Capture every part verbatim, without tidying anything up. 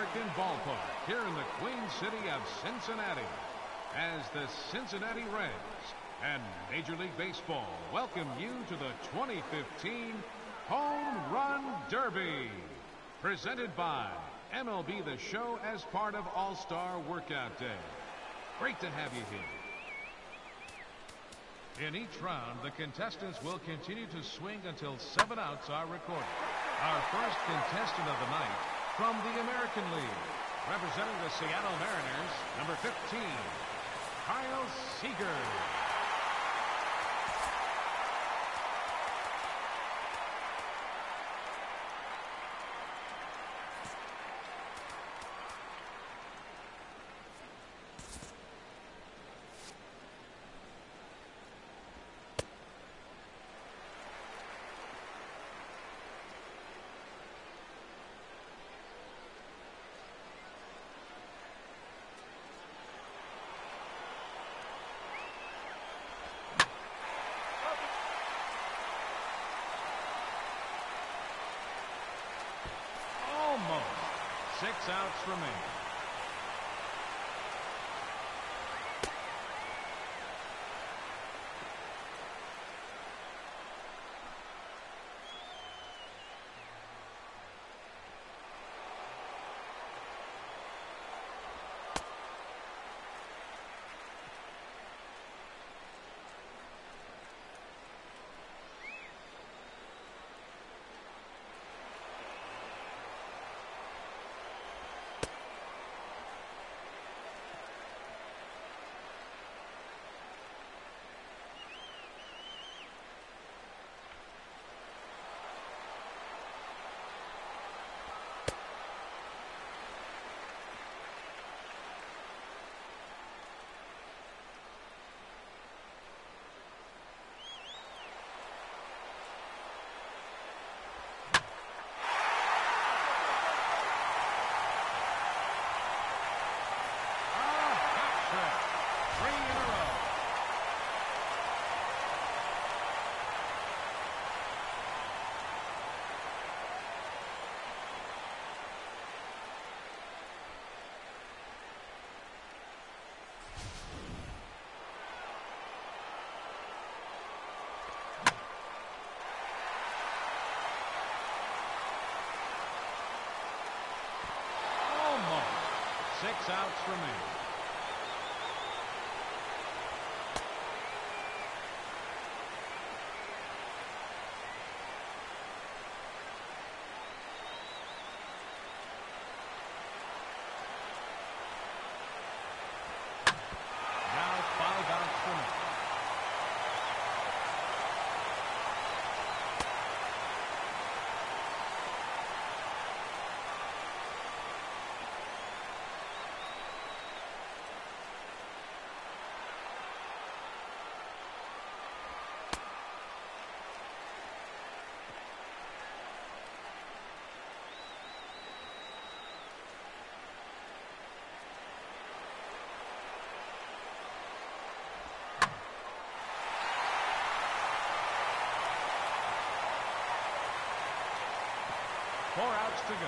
All-American Ballpark here in the Queen City of Cincinnati as the Cincinnati Reds and Major League Baseball welcome you to the twenty fifteen Home Run Derby, presented by M L B The Show as part of All-Star Workout Day. Great to have you here. In each round, the contestants will continue to swing until seven outs are recorded. Our first contestant of the night from the American League, representing the Seattle Mariners, number fifteen, Kyle Seager. Six outs remain. Six outs remain. Now five outs remain. Four outs to go.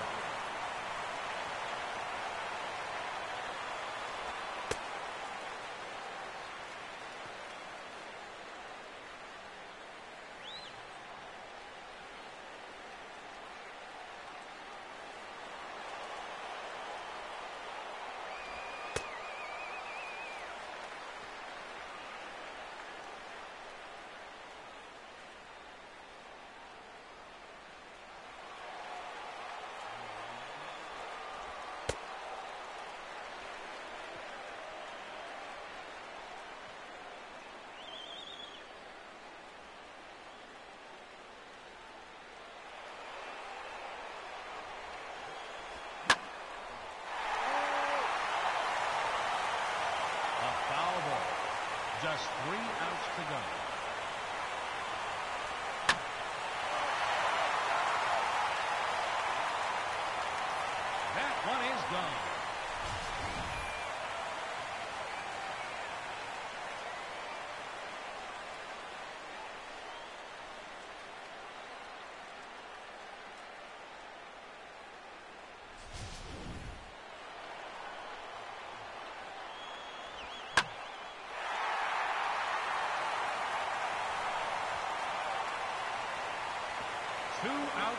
Just three outs to go. That one is gone.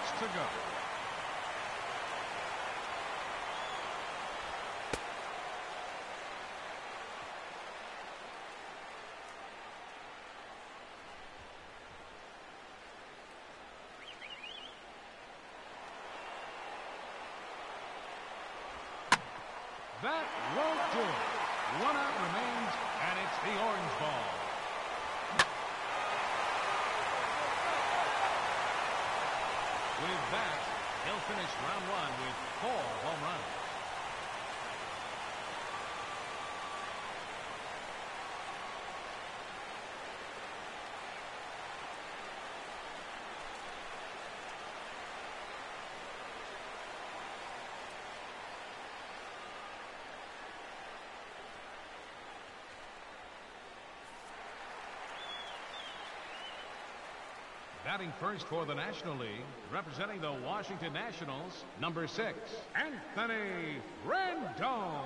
outs to go. That won't do it. One out remains, and it's the orange ball. With that, he'll finish round one with four home runs. Batting first for the National League, representing the Washington Nationals, number six, Anthony Rendon.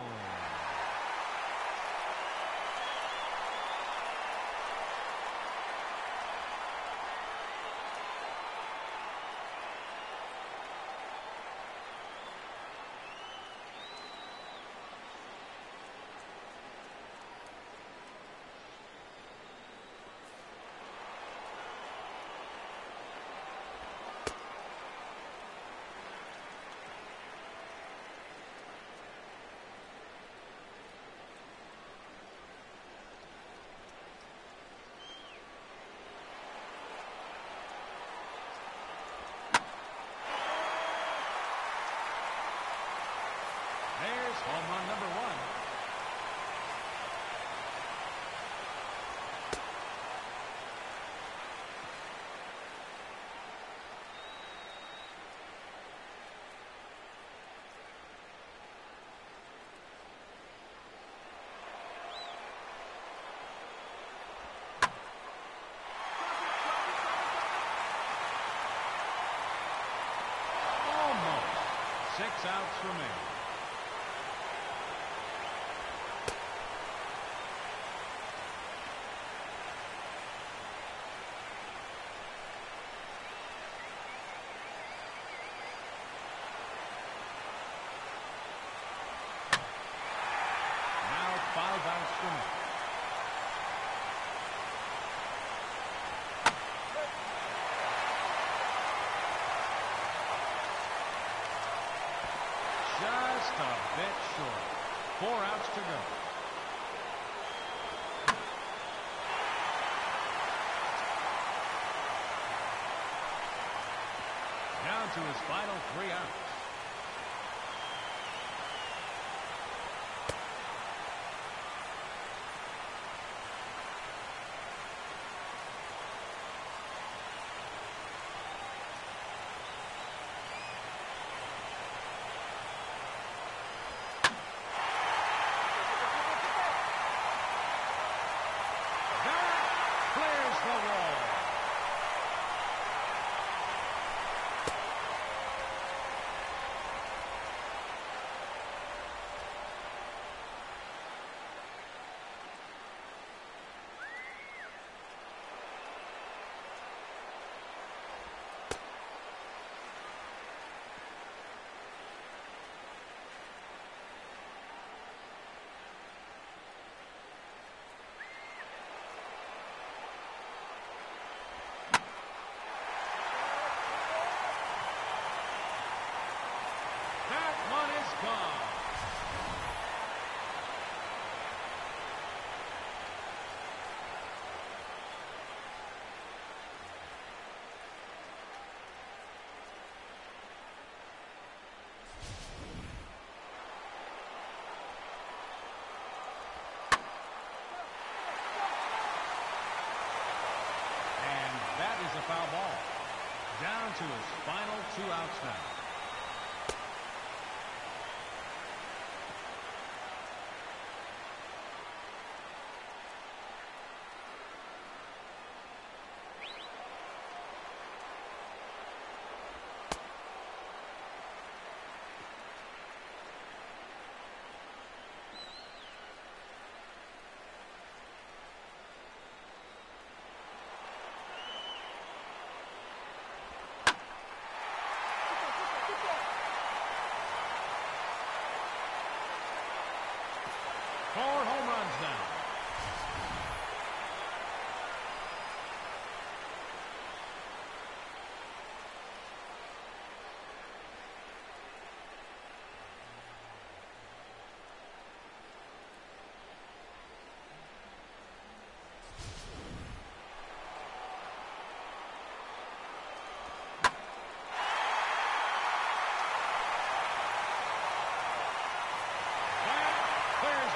There's home run number one. Almost. Six outs remain. Five outs remain. Just a bit short. Four outs to go. Down to his final three outs. A foul ball. Down to his final two outs now.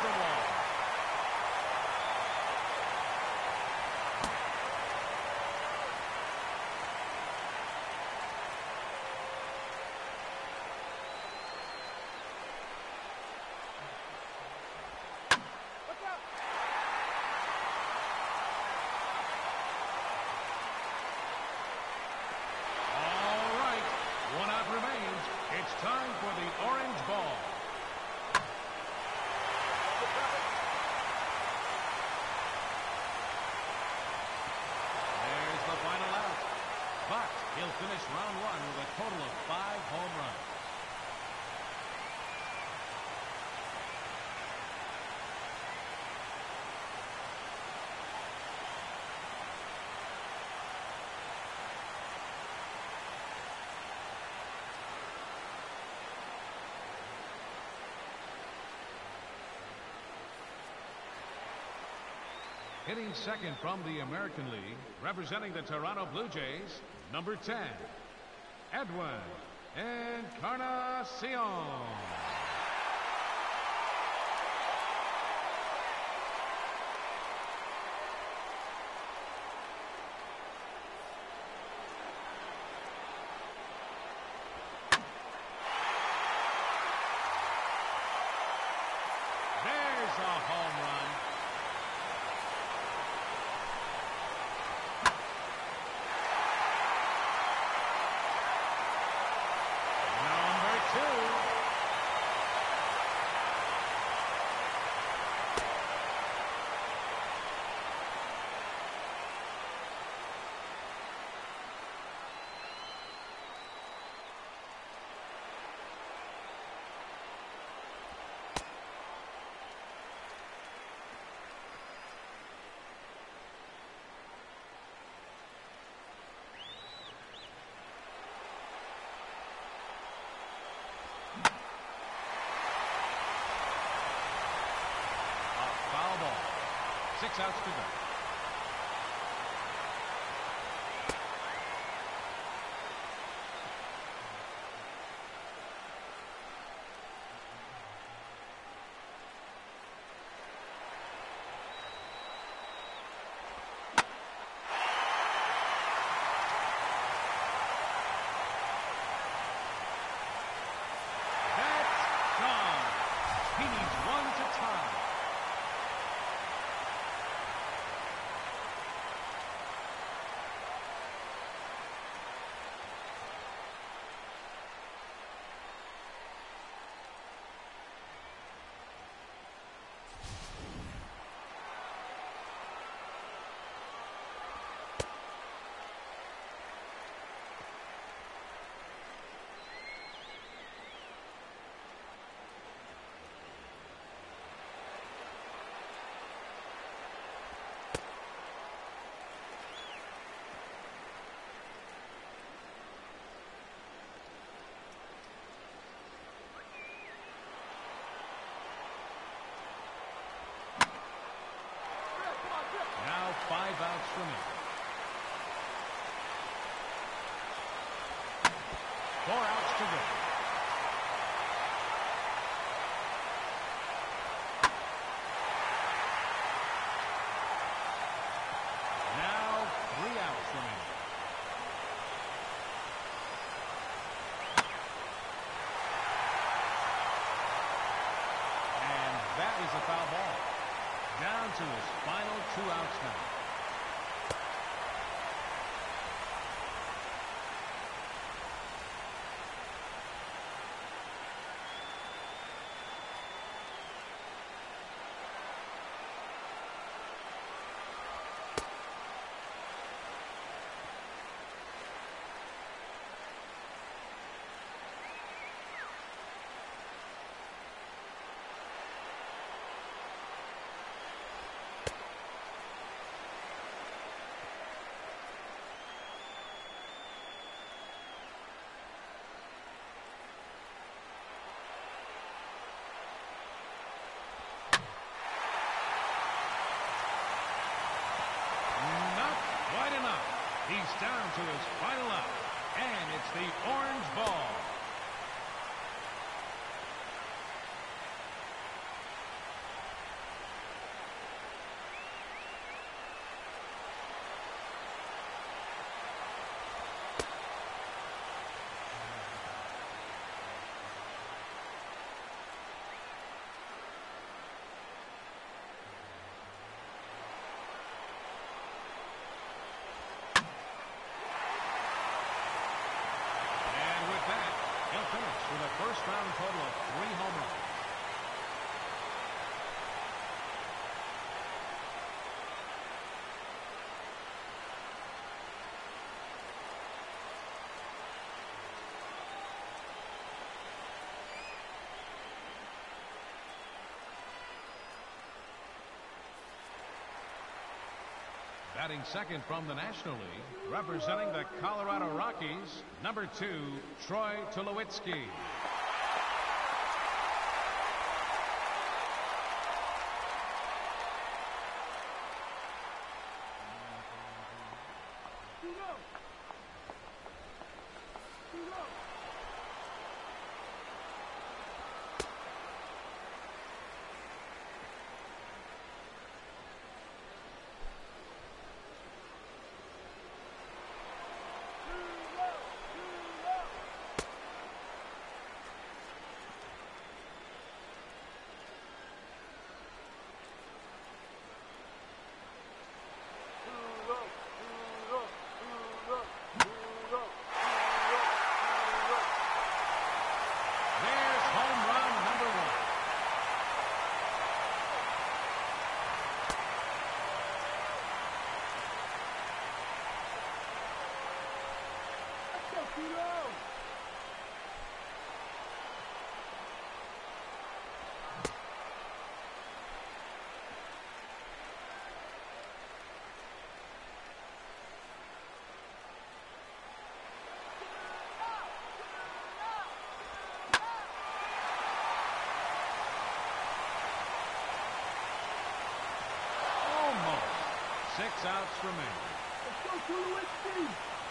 the wall. It's time for the orange ball. There's the final out. But he'll finish round one with a total of five home runs. Hitting second from the American League, representing the Toronto Blue Jays, number ten, Edwin Encarnacion. There's a home run. Six outs to go. That's gone. He needs one to tie. Five outs from him. Four outs to go. Now three outs from him. And that is a foul ball. Down to his final two outs now. He's down to his final out, and it's the orange ball. round total of three home runs. Batting second from the National League, representing the Colorado Rockies, number two, Troy Tulowitzki. Six outs remaining. Let's go Tulowitzki.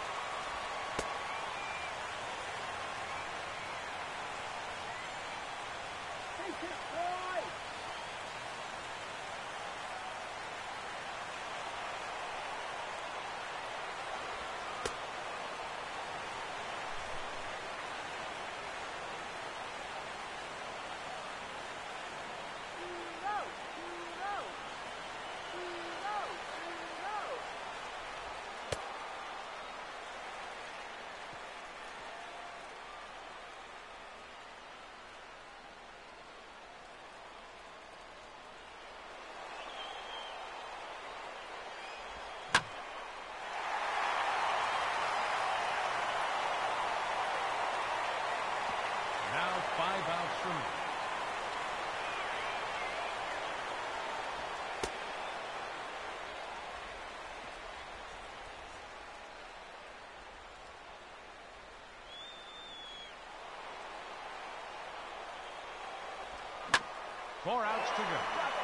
Take it, boy. Five outs remaining. Four outs to go.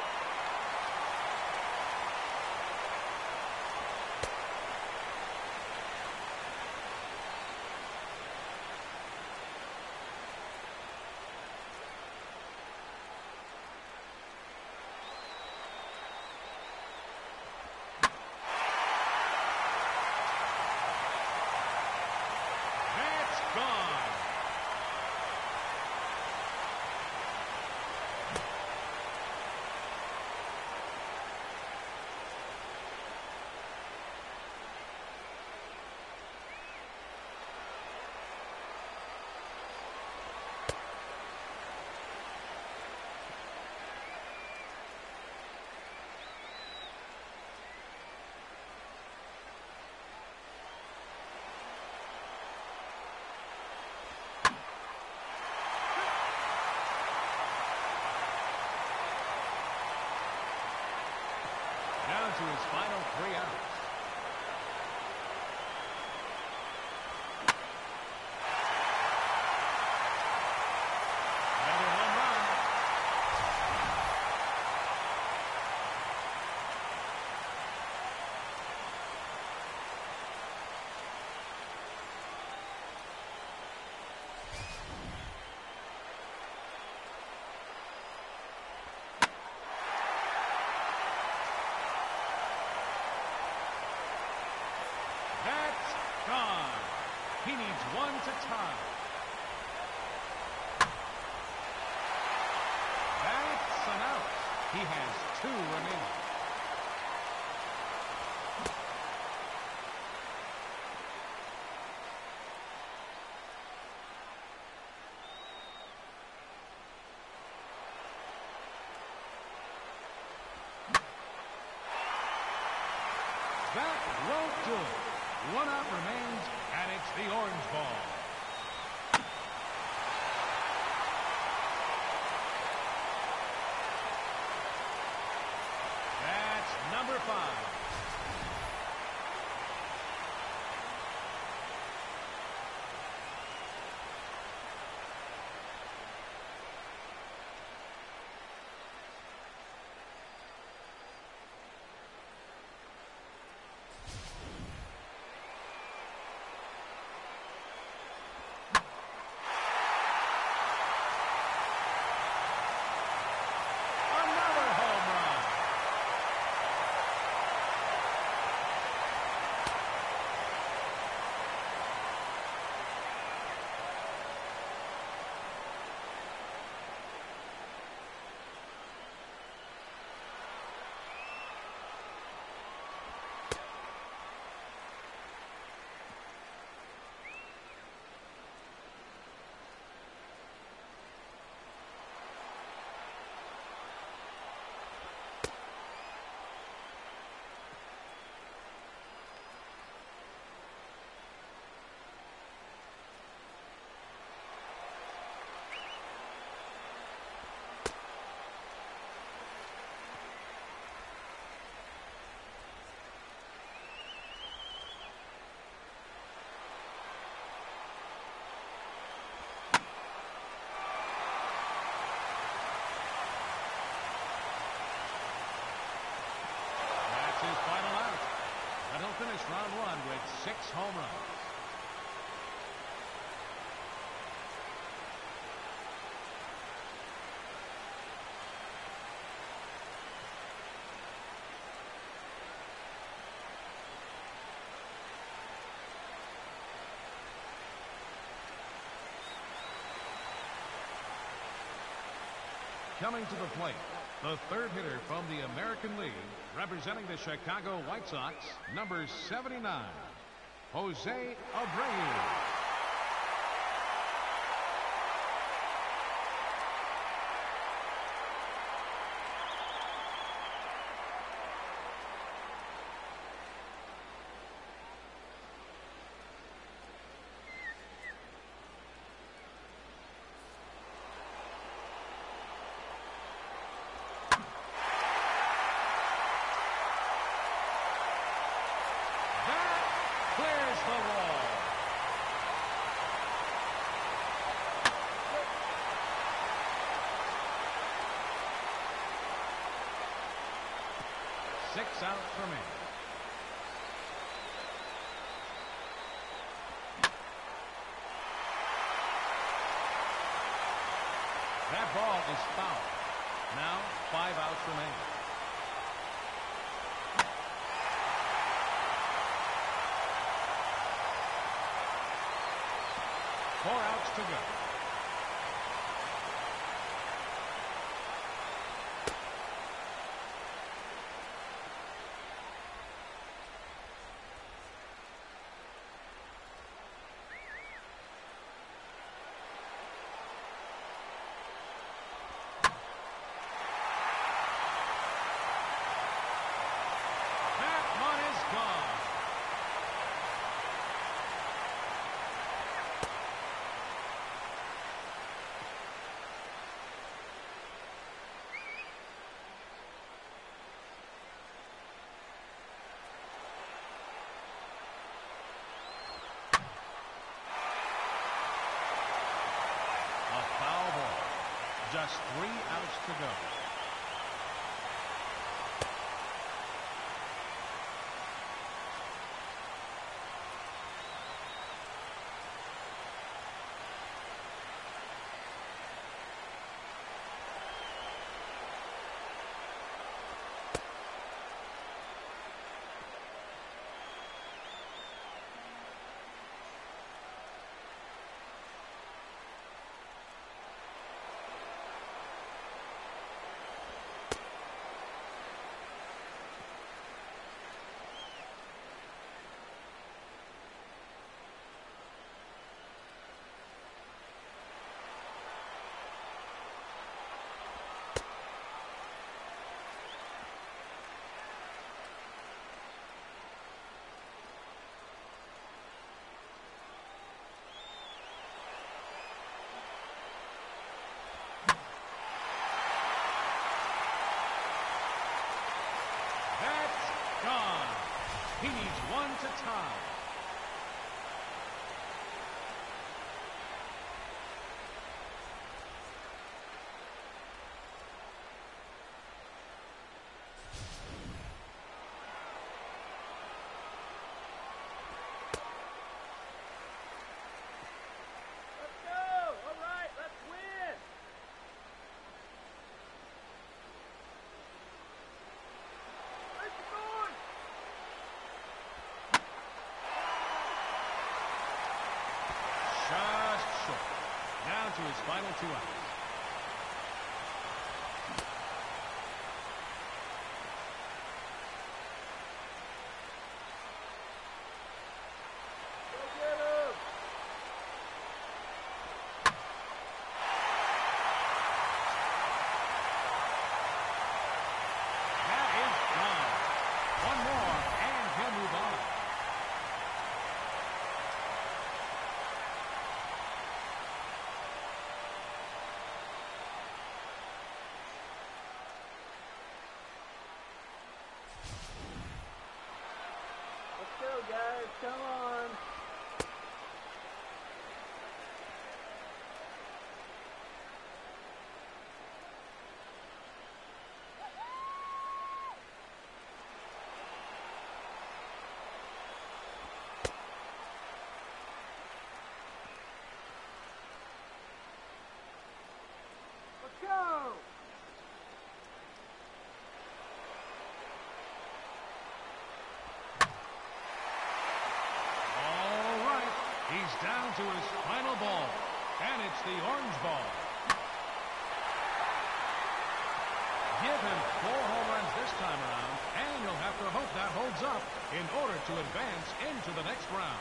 Down to his final three outs. Another home run. Gone. He needs one to tie. That's an out. He has two remaining. understood. One out remains, and it's the orange ball. That's number five. Finish round one with six home runs. Coming to the plate, the third hitter from the American League, representing the Chicago White Sox, number seventy-nine, Jose Abreu. Clears the wall. Six out for me. That ball is foul. Now five outs remain. Four outs to go. That one is gone. Just three outs to go. He needs one to tie. To his final two outs. Go get him. That is gone. One more, and he'll move on. Let's go, guys. Come on. Let's go. He's down to his final ball, and it's the orange ball. Give him four home runs this time around, and you'll have to hope that holds up in order to advance into the next round.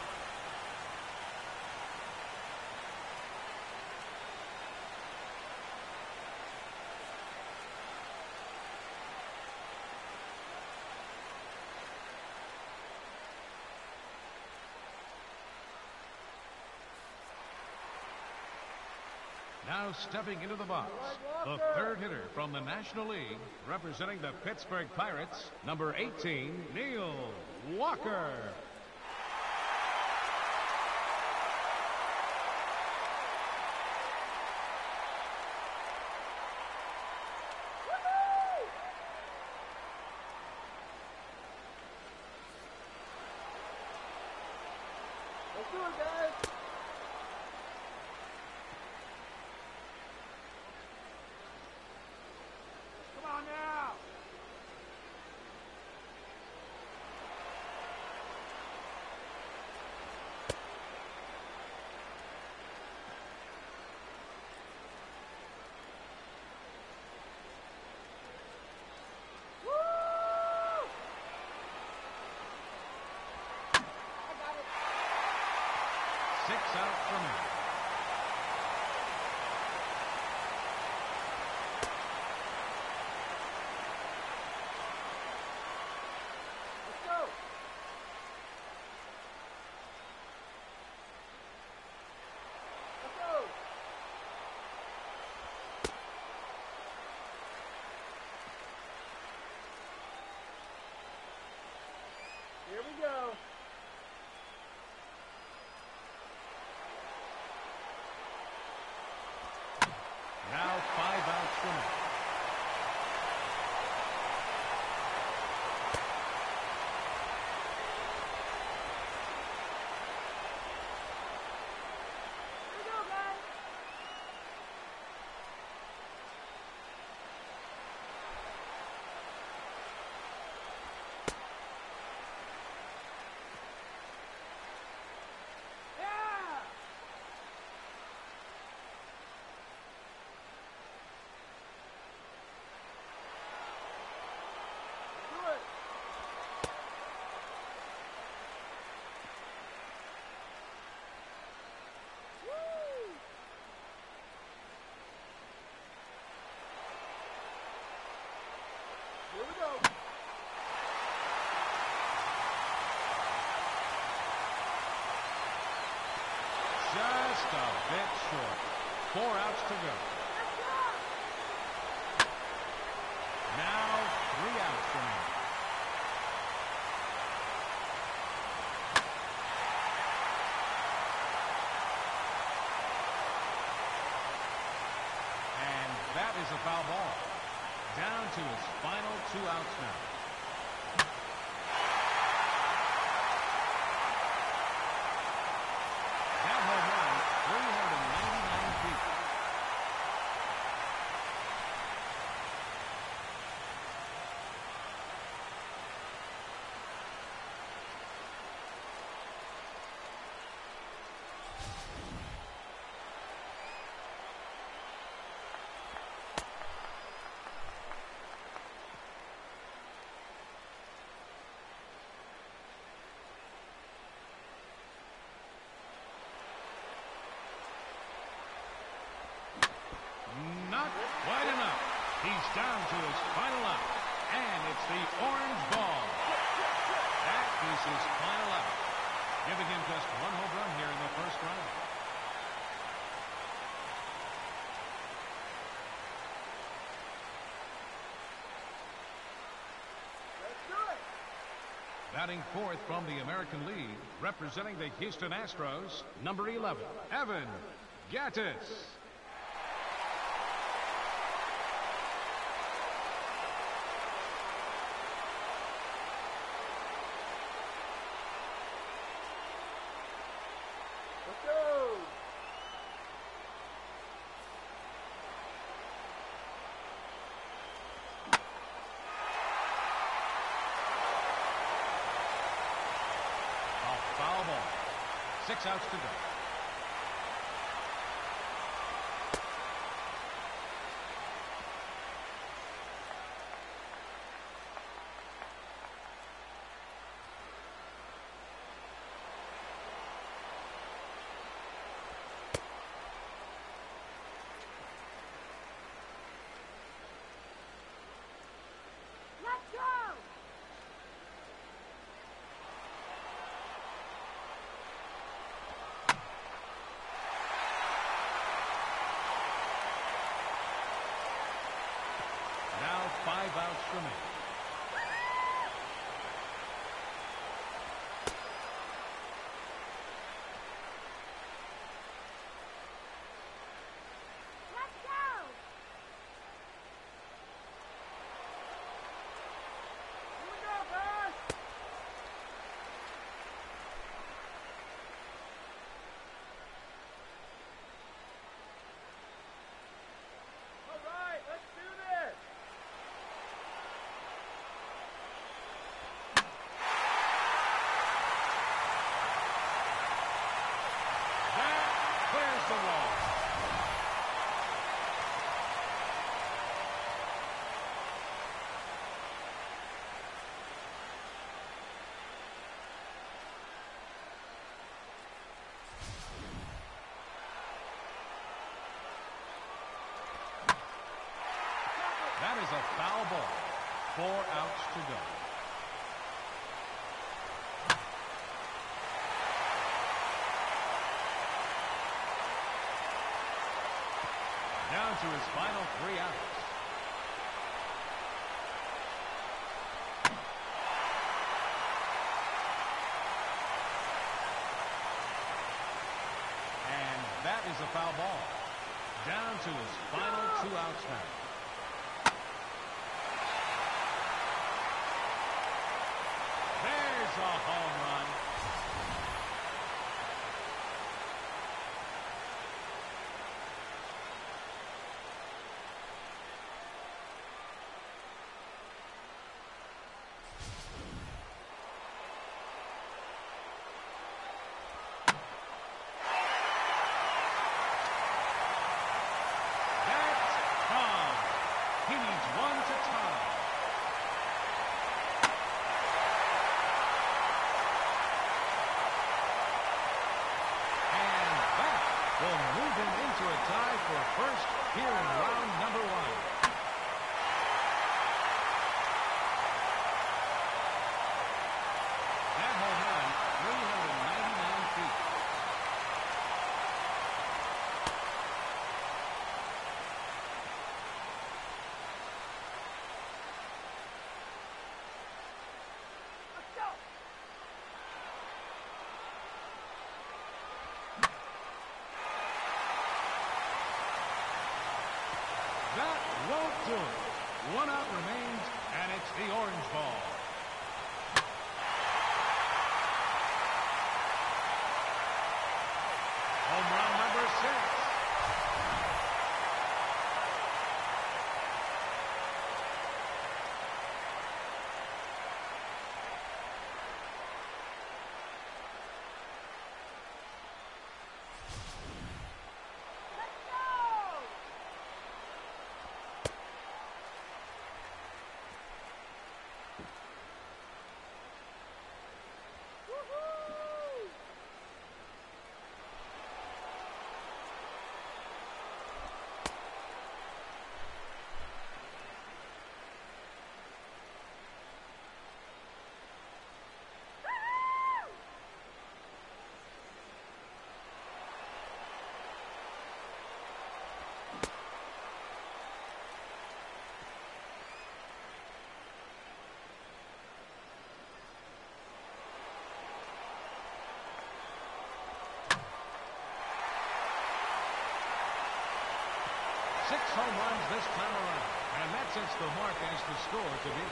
Now stepping into the box, the third hitter from the National League, representing the Pittsburgh Pirates, number eighteen, Neil Walker. Let's do it, guys. Come on now. Woo! I got it. Six out from him. Let's go. Let's go. Here we go. Now five outs from him. Here we go, guys. Yeah! Do it. Woo! Here we go. Just a bit short. Four outs to go. Now three outs from him. is a foul ball. Down to his final two outs now. That home run, three hundred ninety-nine feet. Not quite enough. He's down to his final out. And it's the orange ball. That is his final out, giving him just one home run here in the first round. Let's do it. Batting fourth from the American League, representing the Houston Astros, number eleven, Evan Gattis. Let's go. A foul ball. Six outs to go. Let's go. Now five outs remain. Let's go. Here we go, guys. All right, let's do this. That clears the wall. That is a foul ball. Four outs to go. Down to his final three outs. And that is a foul ball. Down to his final two outs now. There's a home run. That's gone. He needs one to tie. And that will move him into a tie for first here in round number one. That home run, three hundred ninety-nine feet. Let's go. That good. One out remains, and it's the orange ball. Home run number six. Six home runs this time around, and that sets the mark as the score to be.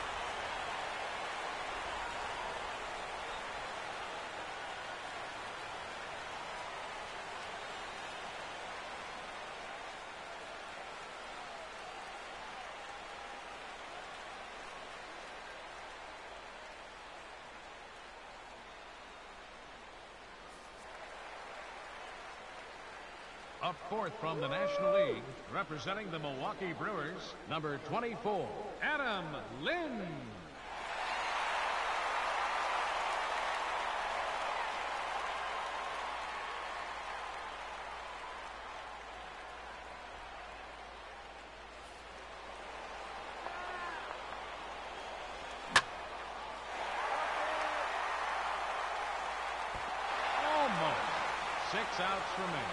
Up fourth from the National League, representing the Milwaukee Brewers, number twenty-four, Adam Lynn. Almost. Six outs remaining.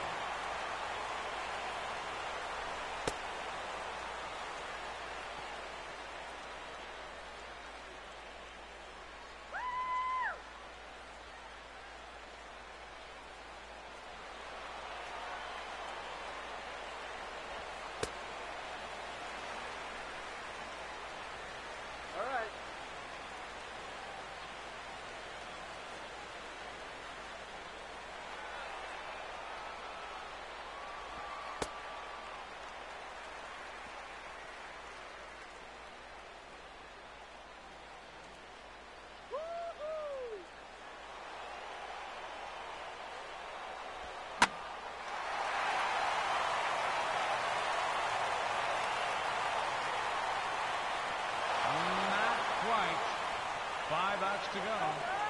Five outs to go.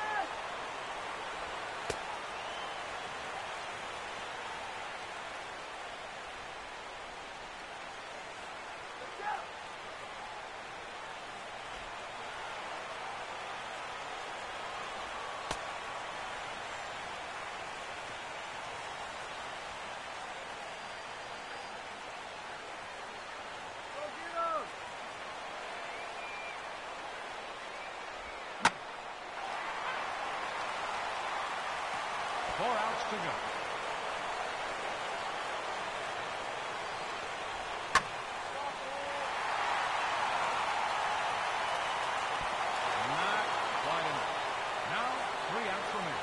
Four outs to go. Not quite enough. Now, three outs remaining.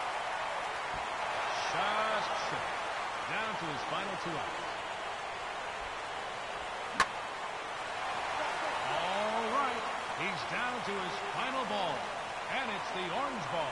Down to his final two outs. He's down to his final ball, and it's the orange ball.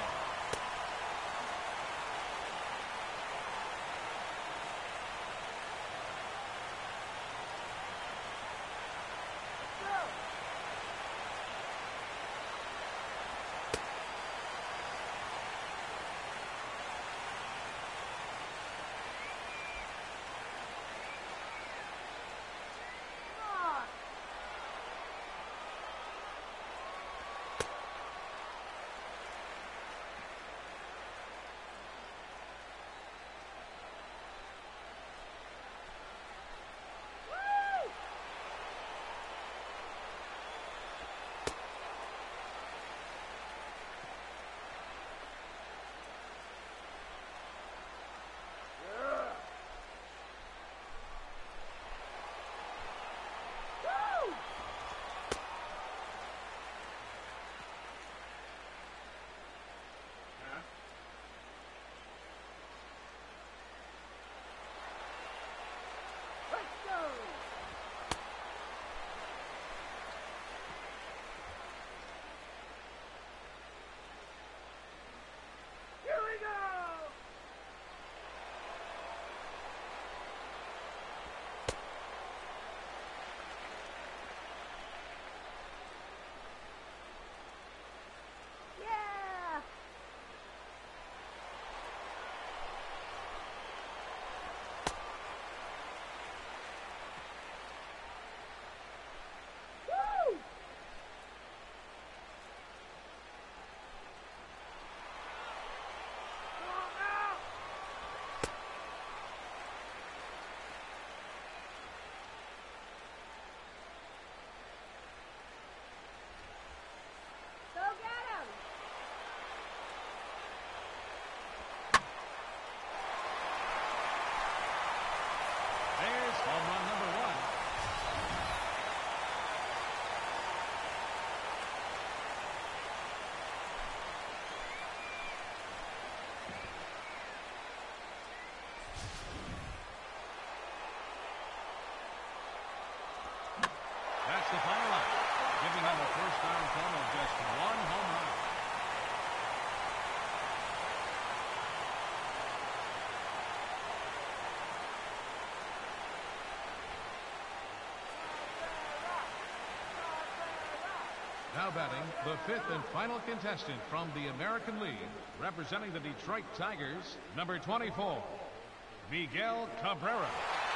That's the final out, giving him a first down total of just one home run. Now batting, the fifth and final contestant from the American League, representing the Detroit Tigers, number twenty-four, Miguel Cabrera.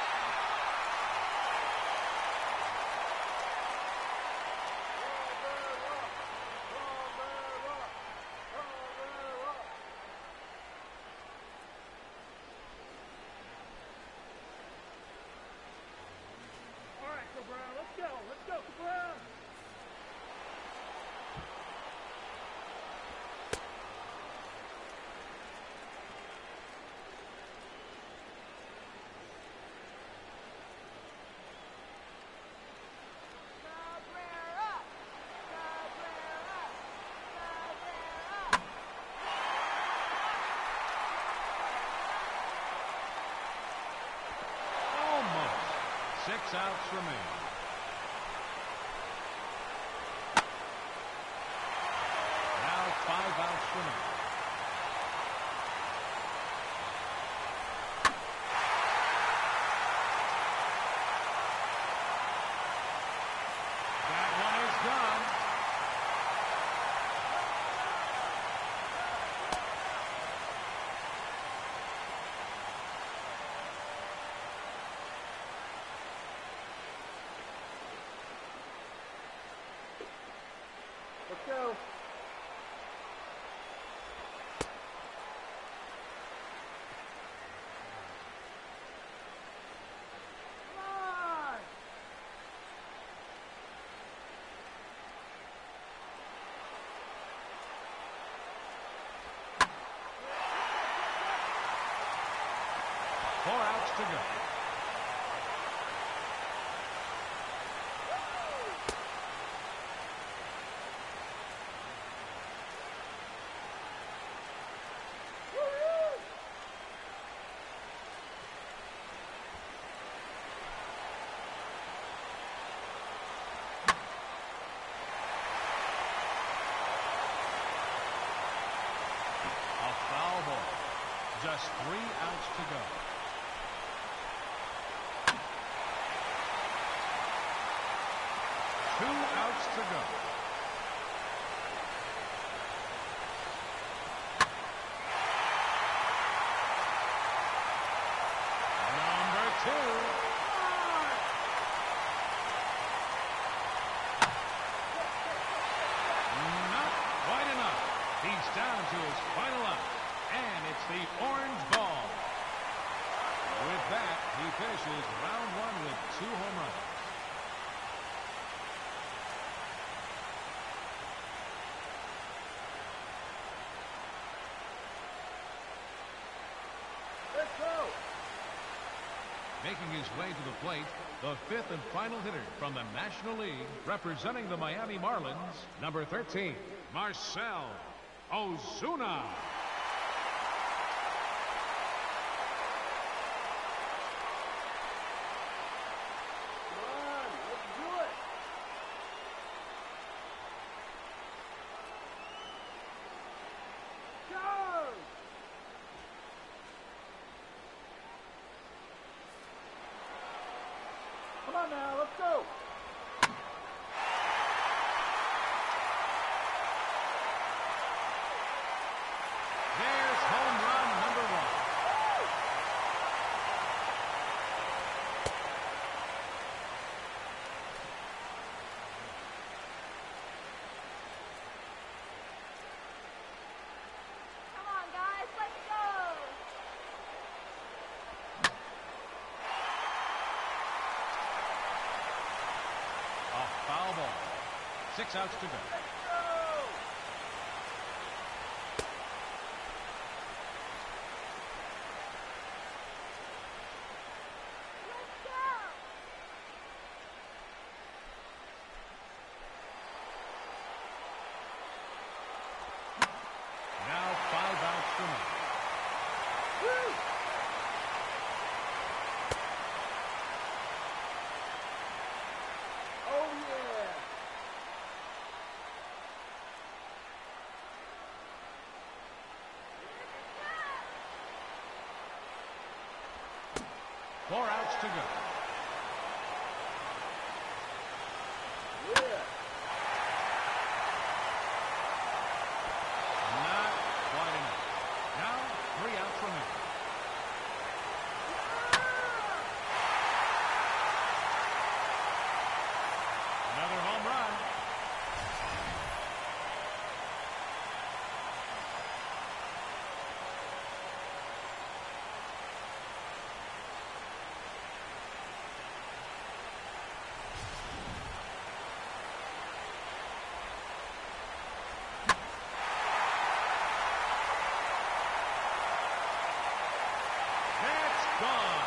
Six outs remain. Now five outs remain. That one is gone. Let's go. Come on. Four outs to go. has three outs to go. Two outs to go. Number two. Not quite enough. He's down to his final out, and it's the orange ball. With that, he finishes round one with two home runs. Let's go. Making his way to the plate, the fifth and final hitter from the National League, representing the Miami Marlins, number thirteen, Marcell Ozuna. Come on, let's do it. Go! Come on now, let's go. There's home run number one. Come on, guys, let's go! A foul ball. Six outs to go. Let's go. Let's go! Now five outs remaining. Woo! Oh yeah. Four outs to go. Yeah. Not quite enough. Now three outs remaining. Another home run. That's gone.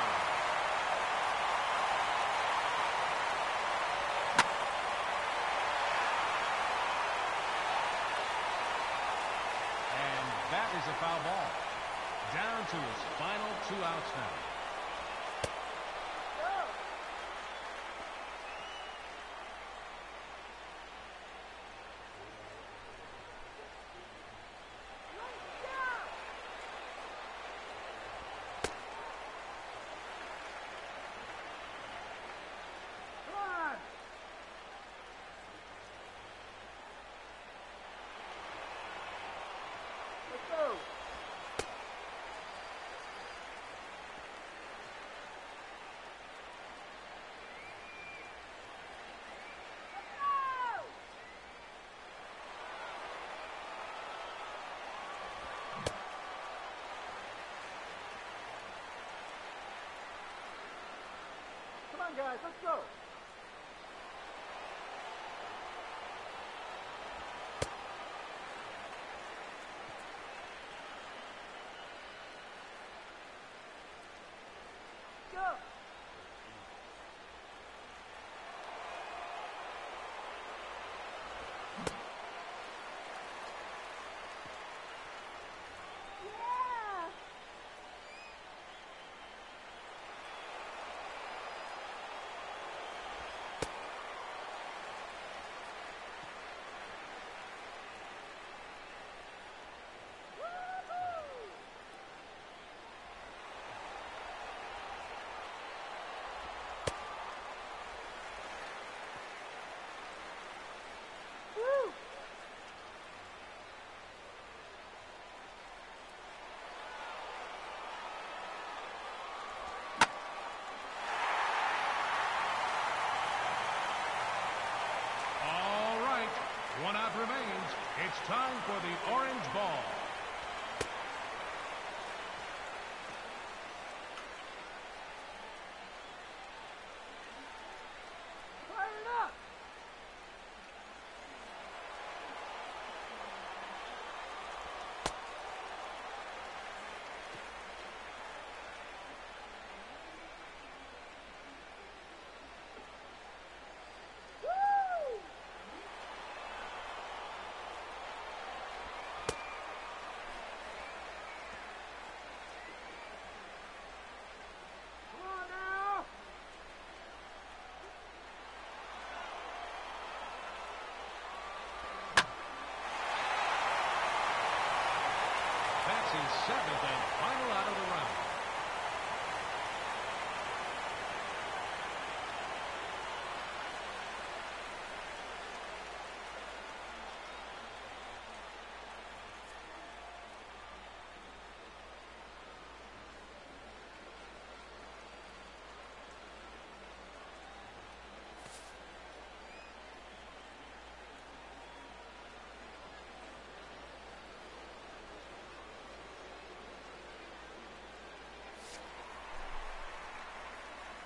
And that is a foul ball. Down to his final two outs now. Go. Let's go! Come on. Let's go. Let's go! Come on, guys, let's go. Go. Yeah!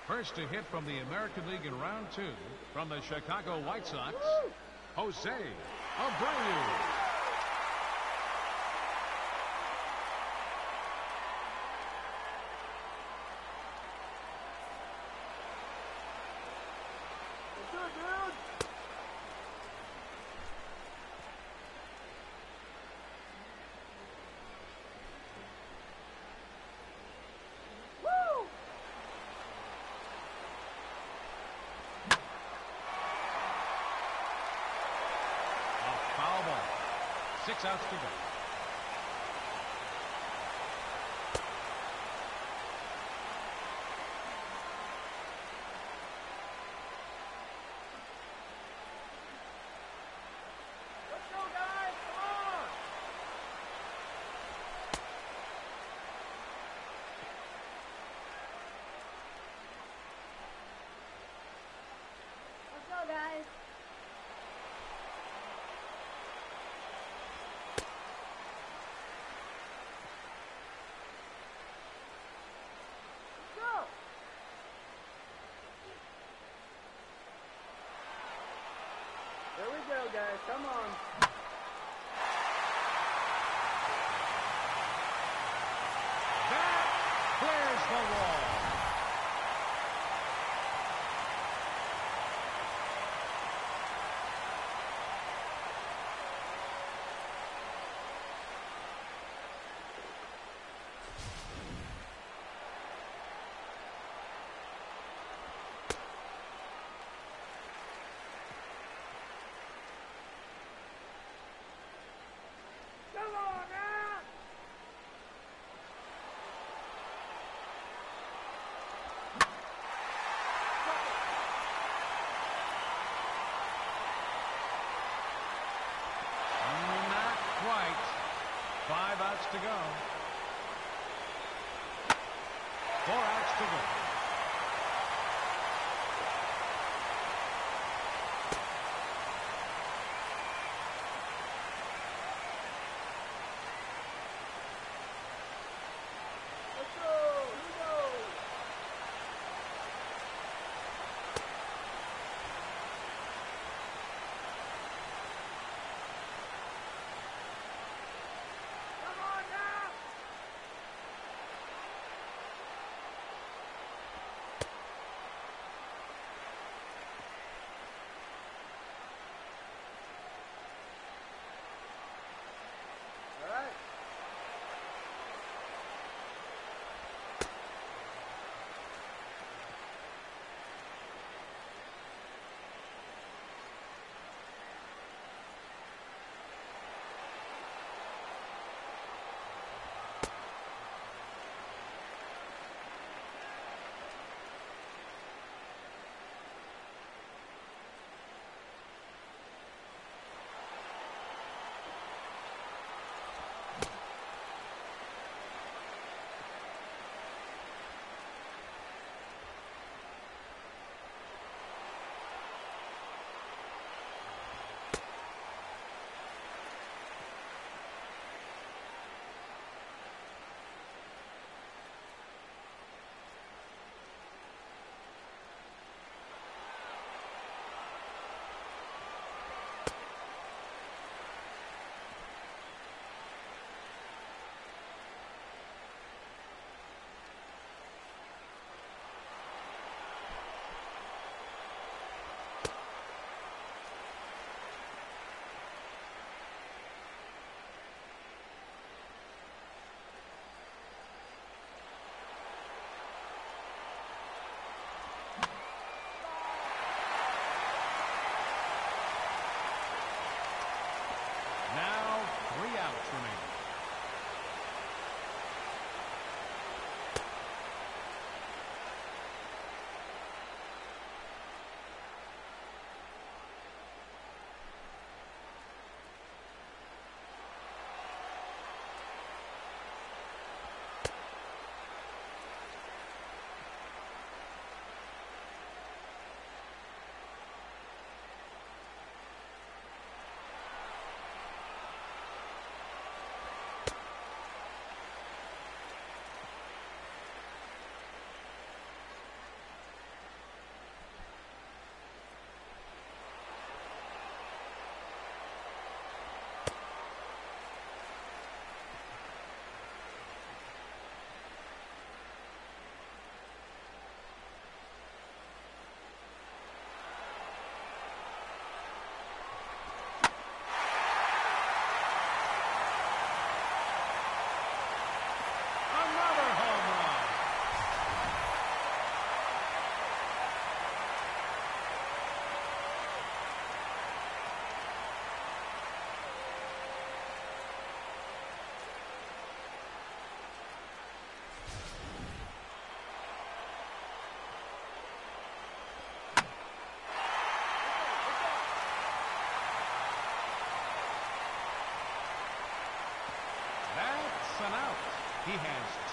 First to hit from the American League in round two from the Chicago White Sox, Jose Abreu. Six outs to go. Let's go, guys. Come on. Let's go, guys. There we go, guys. Come on. That clears the wall. Come on, man. Not quite. Five outs to go. Four outs to go. Let's go. Here we go. Come on now.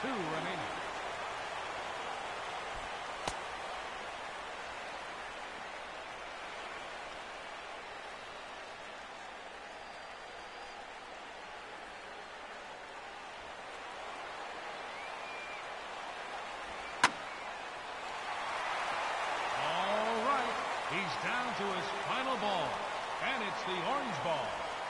two remaining. He's down to his final ball, and it's the orange ball.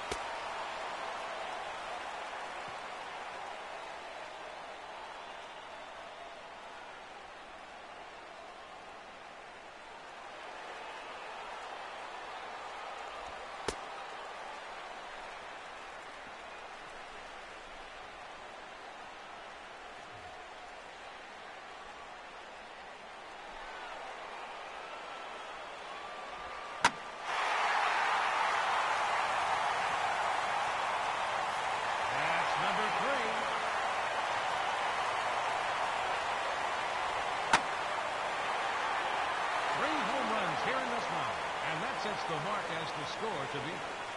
Sets the mark as the score to be.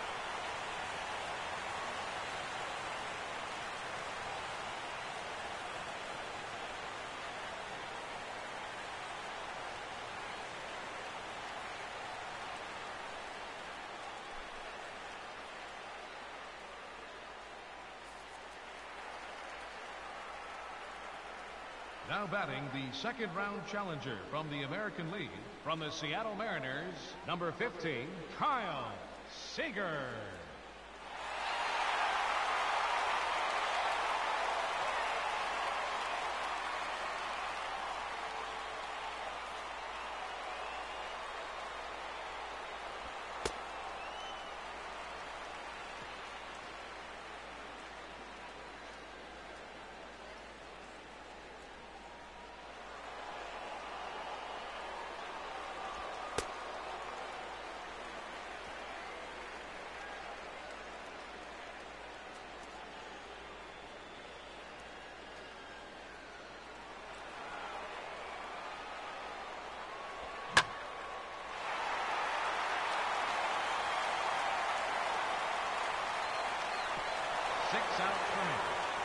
Now batting the second round challenger from the American League, from the Seattle Mariners, number fifteen, Kyle Seager. Six out for me.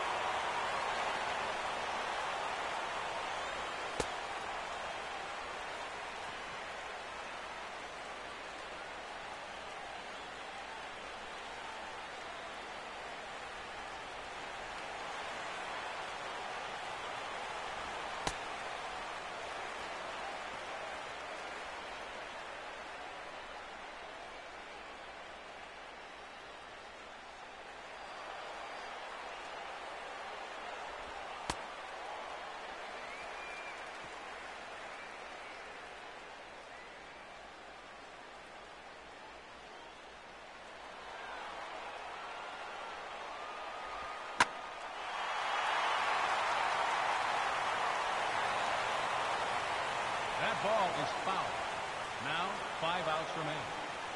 That ball is foul. Now, five outs remain.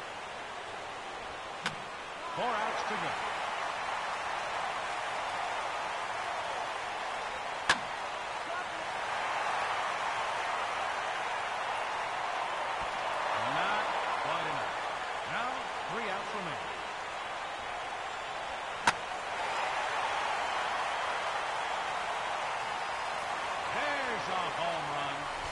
Four outs to go. Not quite enough. Now, three outs remain. There's a home run.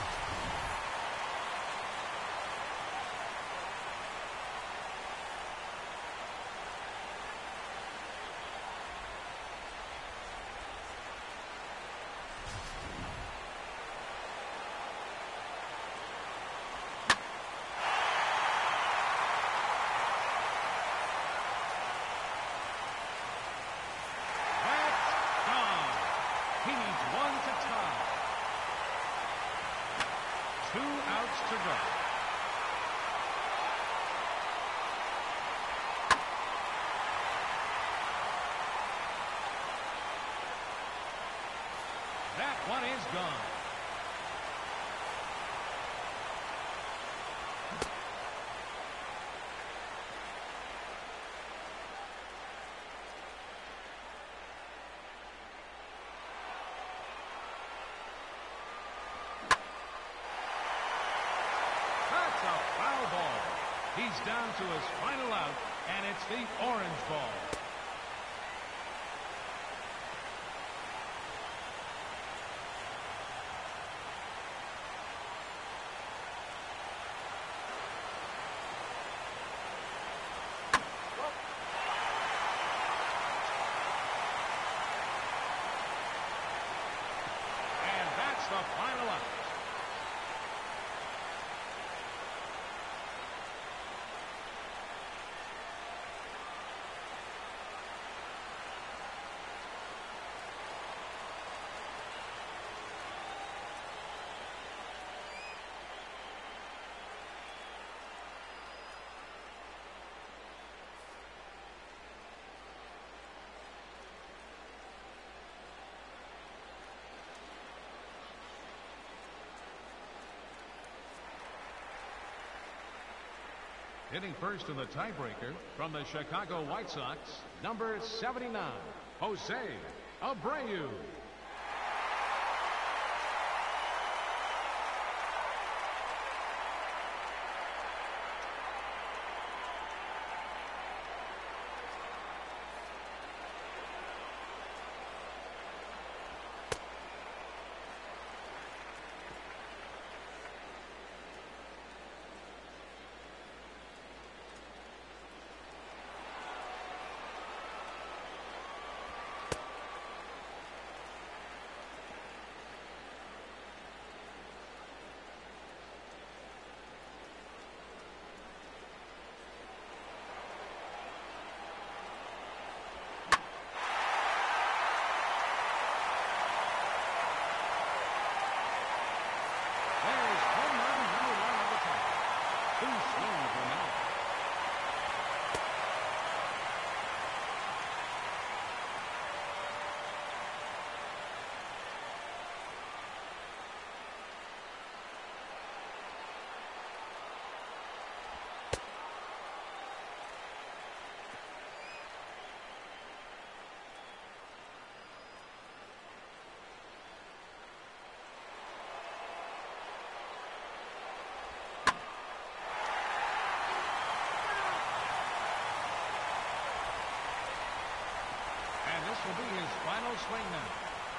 Two outs to go. That one is gone. He's down to his final out, and it's the orange ball. Hitting first in the tiebreaker from the Chicago White Sox, number seventy-nine, Jose Abreu. Will be his final swing now.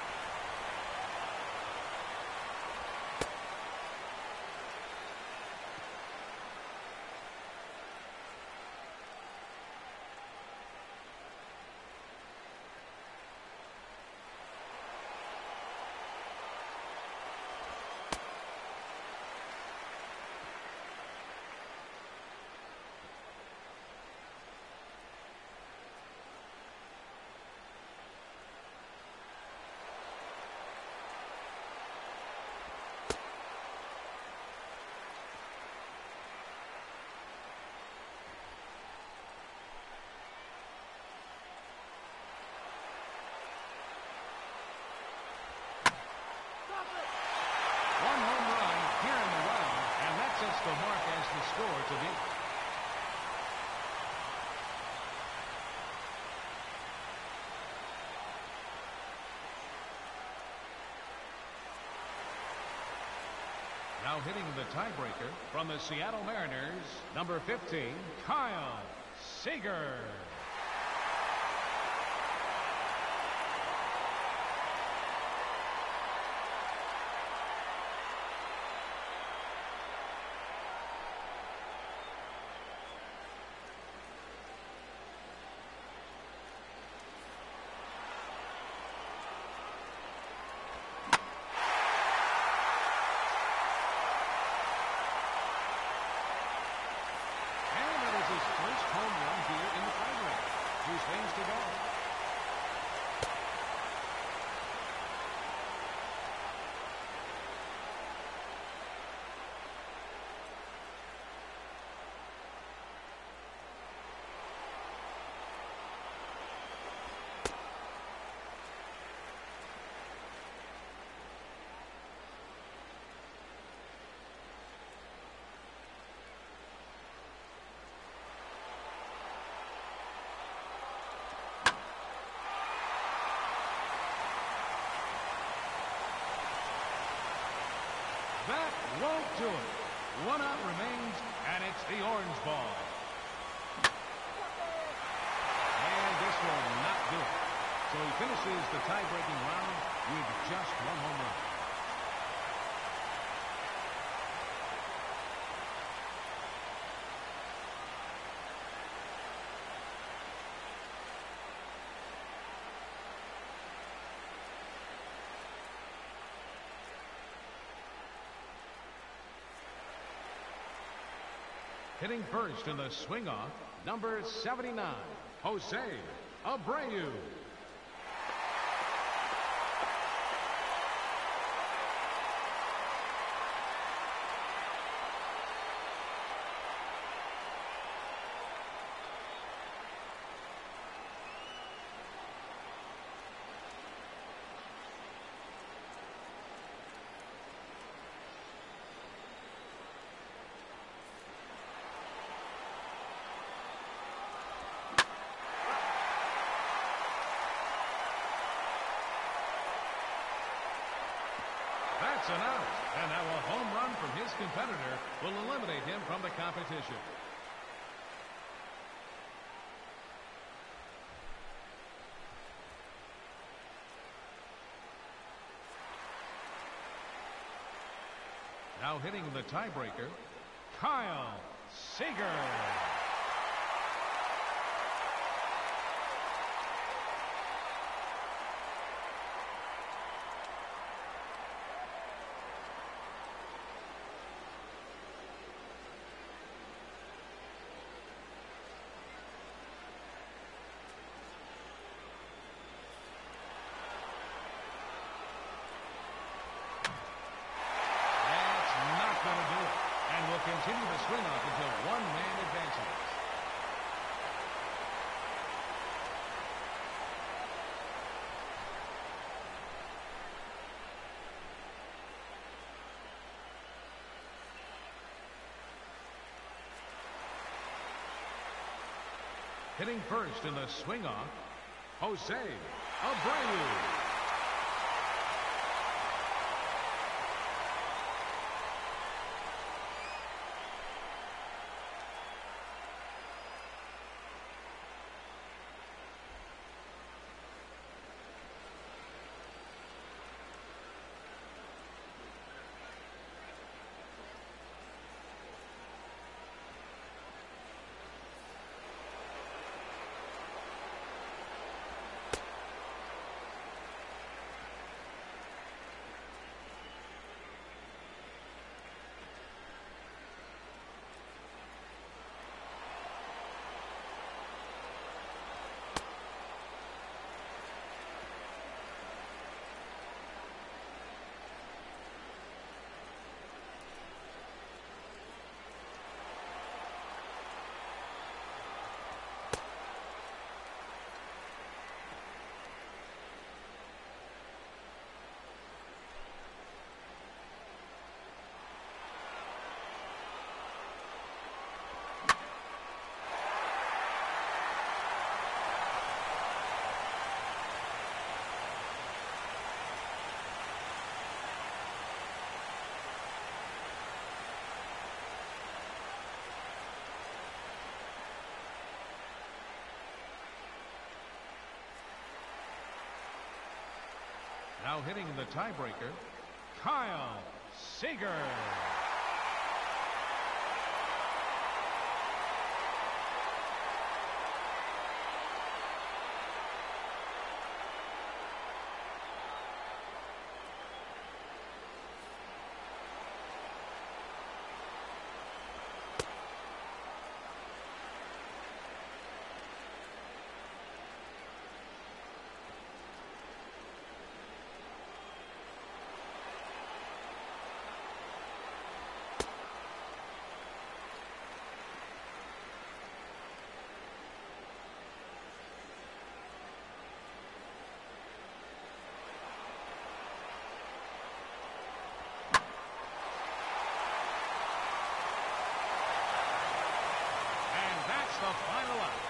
One home run here in the round, and that sets the mark as the score to be. Now hitting the tiebreaker from the Seattle Mariners, number fifteen, Kyle Seager. Swings to go. That won't do it. One out remains, and it's the orange ball. And this will not do it. So he finishes the tie-breaking round with just one home run. Hitting first in the swing-off, number seventy-nine, Jose Abreu. That's an out. And now a home run from his competitor will eliminate him from the competition. Now hitting the tiebreaker, Kyle Seager. Continue the swing off until one man advances. Hitting first in the swing off, Jose Abreu. Now hitting the tiebreaker, Kyle Seager. The final out.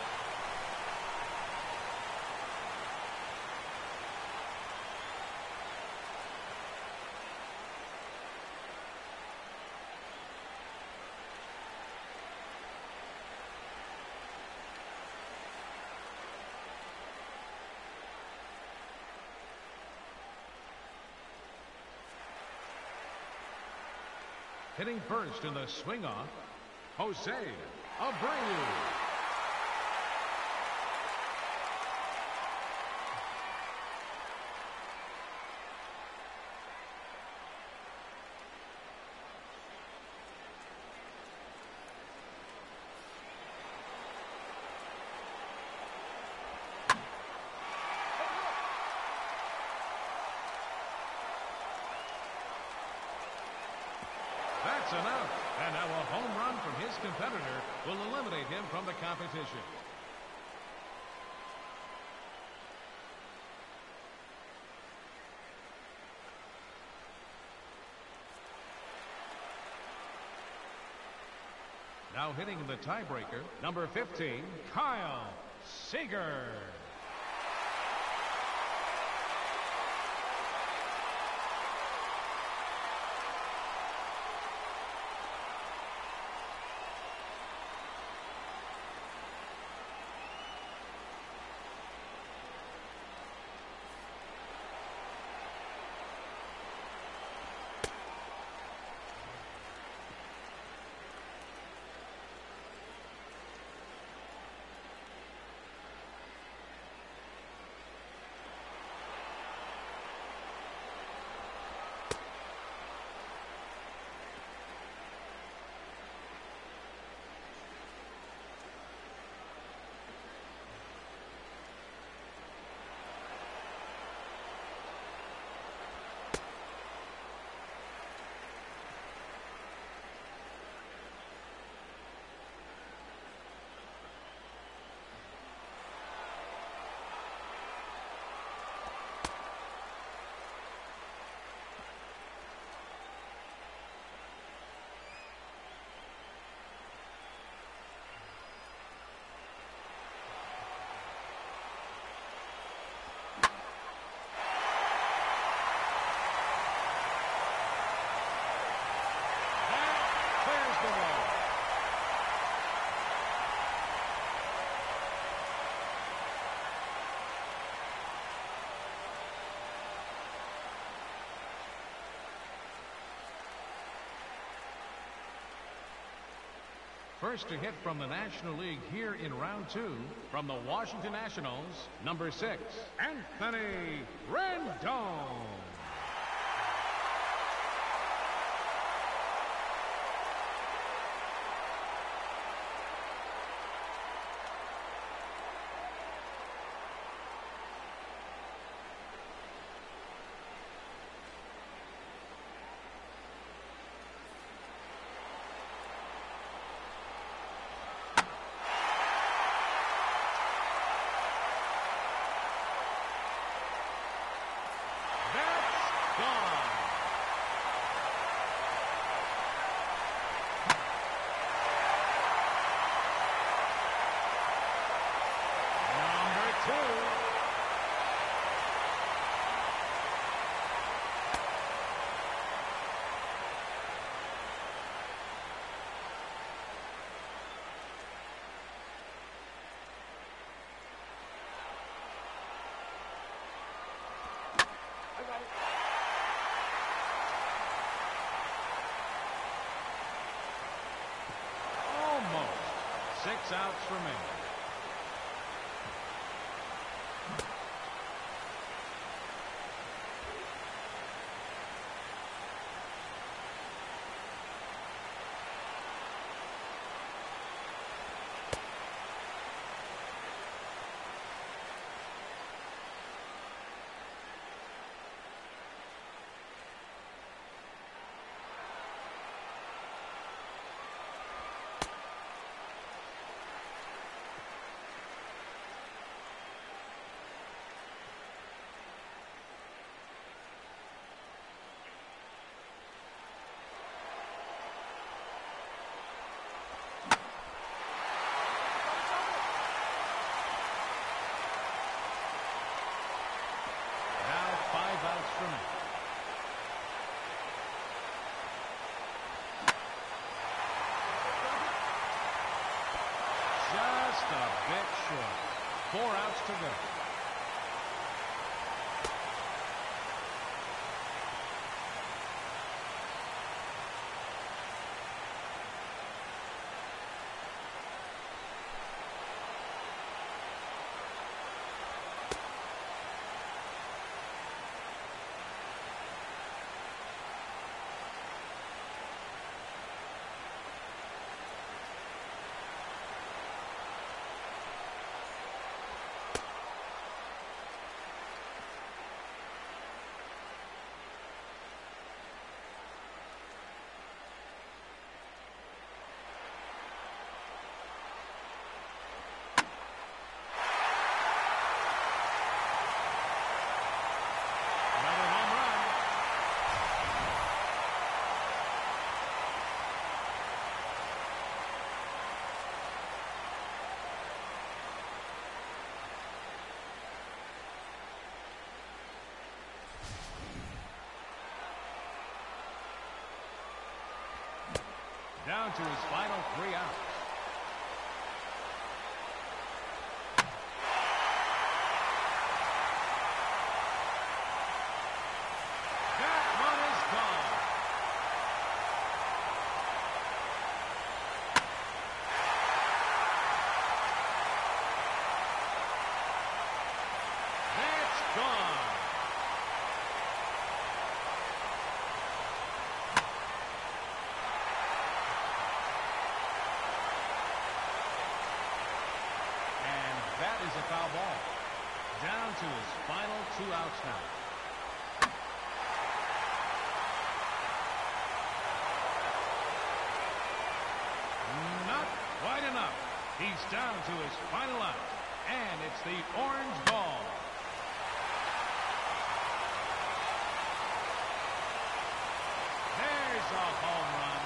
Hitting first in the swing off, Jose Abreu. That's an out. And now a home run from his competitor will eliminate him from the competition. Now hitting the tiebreaker, number fifteen, Kyle Seager. First to hit from the National League here in round two, from the Washington Nationals, number six, Anthony Rendon. Six outs remaining. Just a bit short. Four outs to go. Down to his final three outs. That one is gone. That's gone. That is a foul ball. Down to his final two outs now. Not quite enough. He's down to his final out. And it's the orange ball. There's a home run.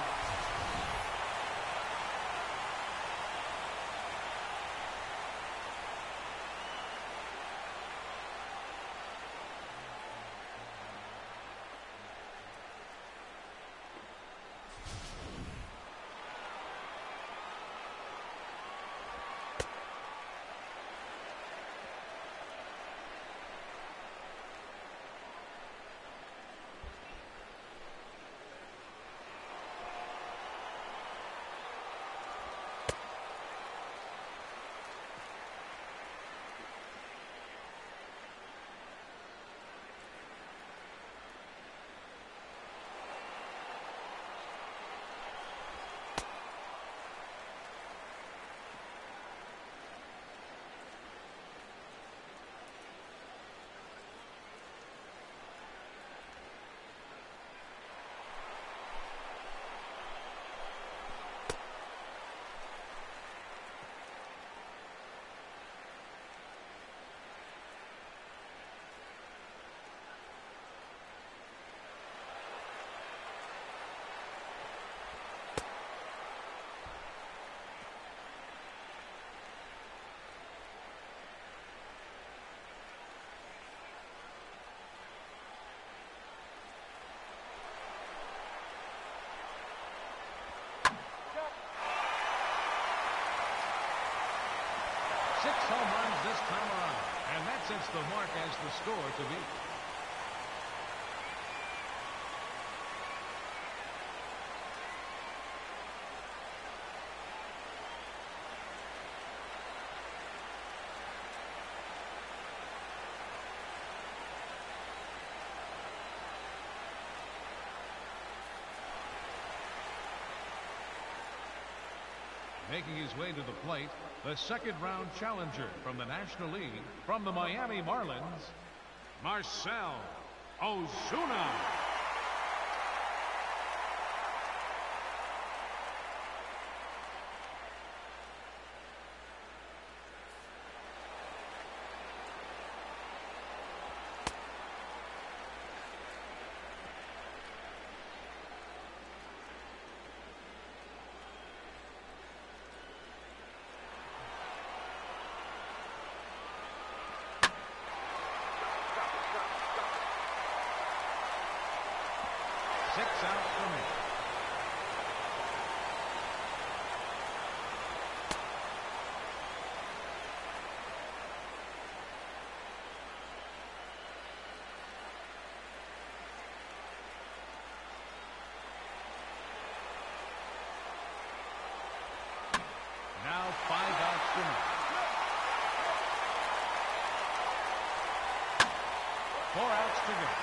Six home runs this time around, and that sets the mark as the score to beat. Making his way to the plate, the second round challenger from the National League, from the Miami Marlins, Marcell Ozuna. Six outs for me. Now five outs for me. Four outs to go.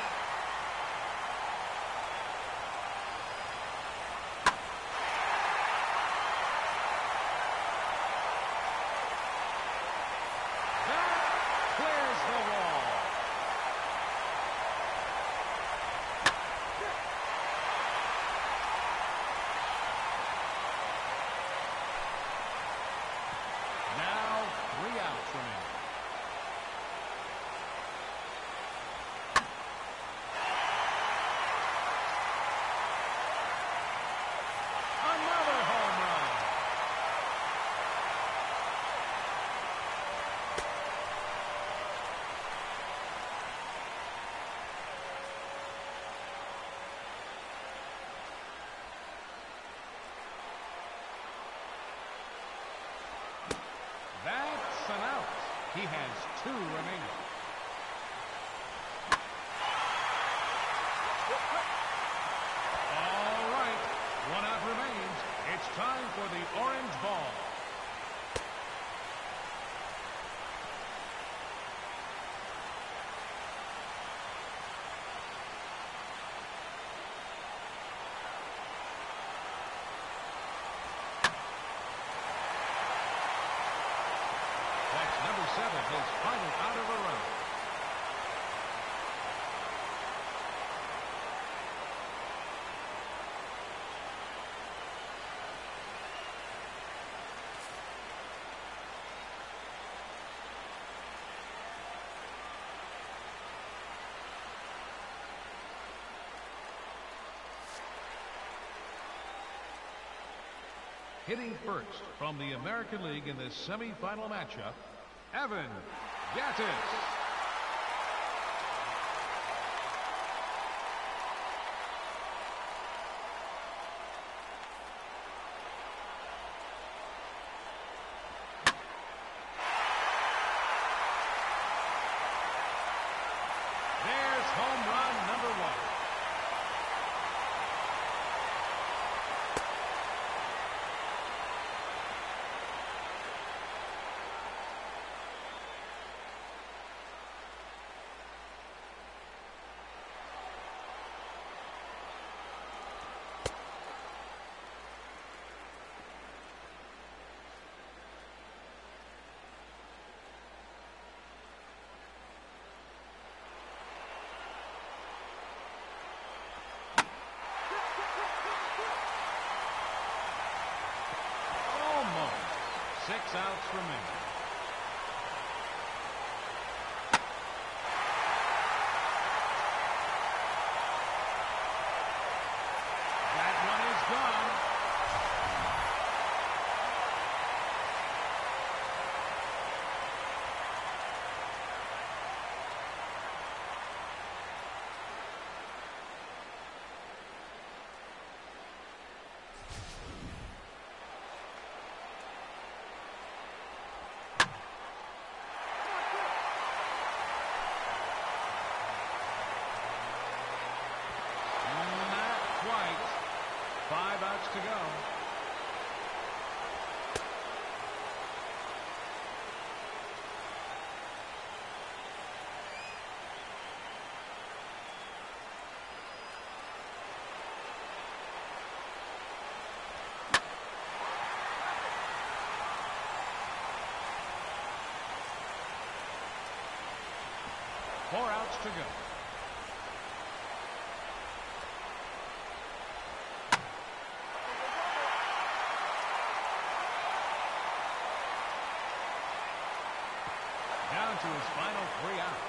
That's an out. He has two remaining. All right, one out remains. It's time for the orange ball. Number seven, his final out of a run. Hitting first from the American League in this semifinal matchup, Evan Gattis. There's home run number one. Six outs remaining. That one is gone. four outs to go. Down to his final three outs.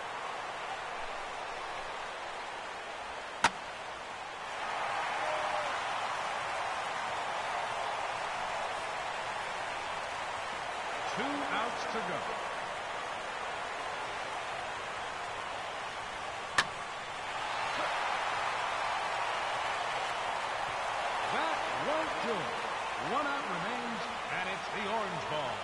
Two outs to go. That won't do it. One out remains, and it's the orange ball.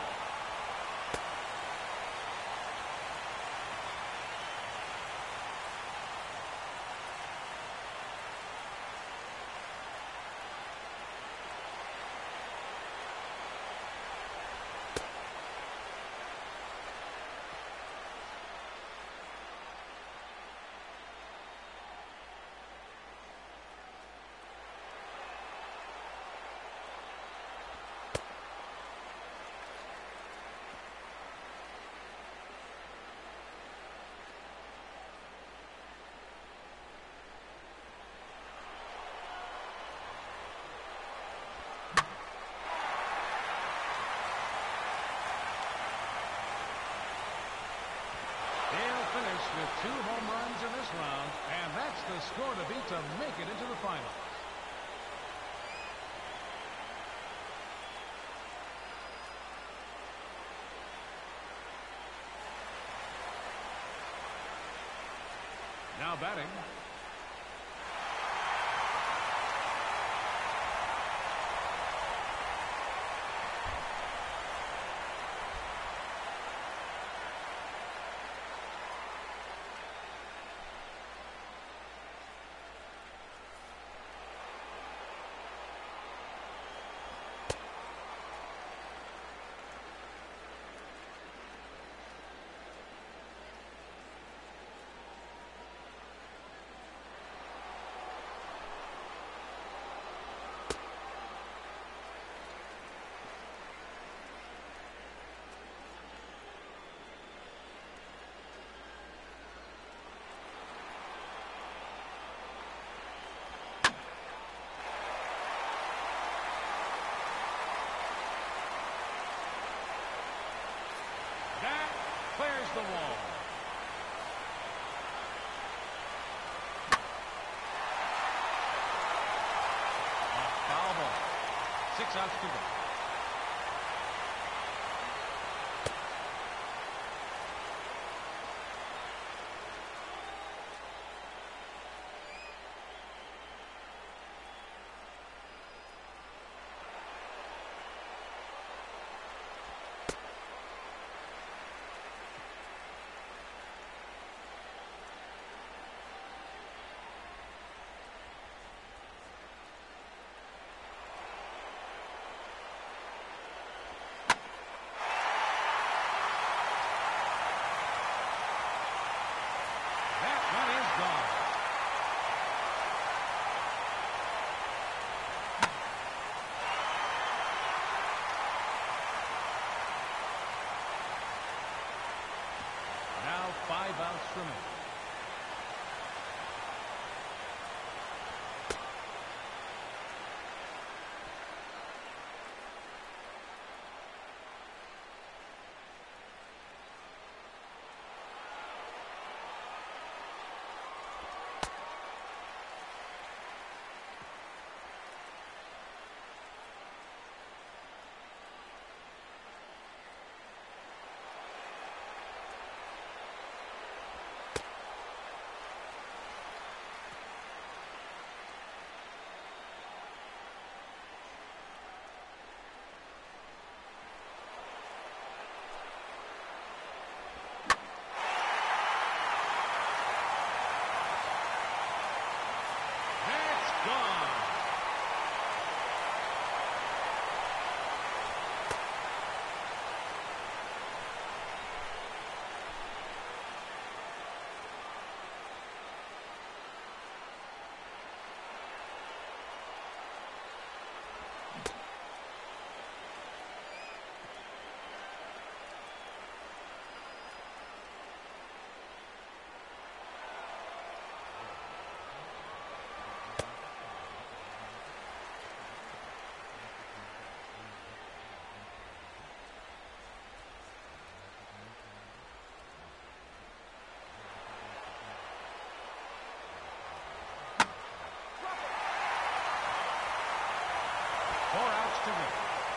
Finish with two home runs in this round, and that's the score to beat to make it into the finals. Now batting, clears the wall. A foul ball. Six outs to go. Four outs to go.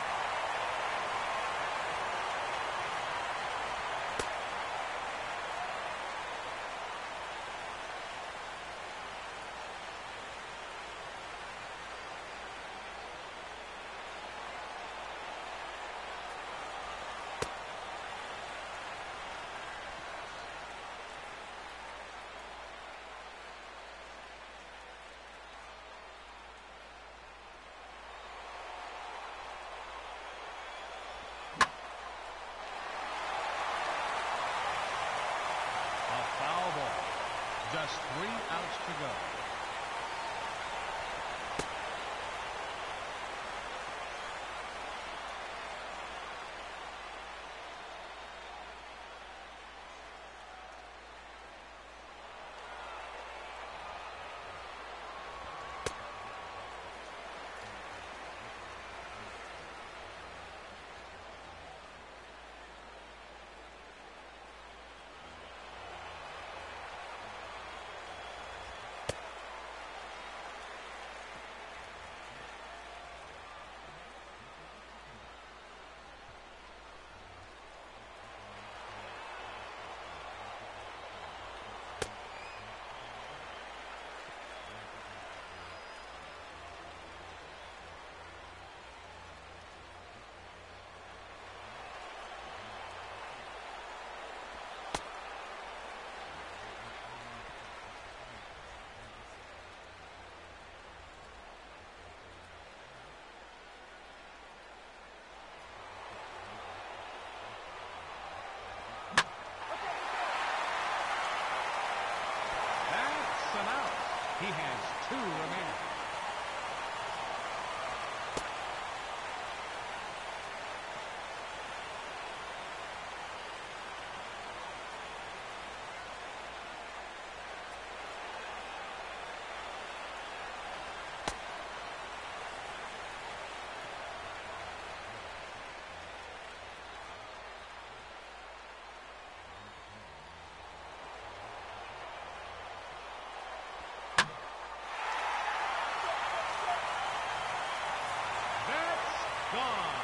Just three outs to go. He has two remaining. Gone.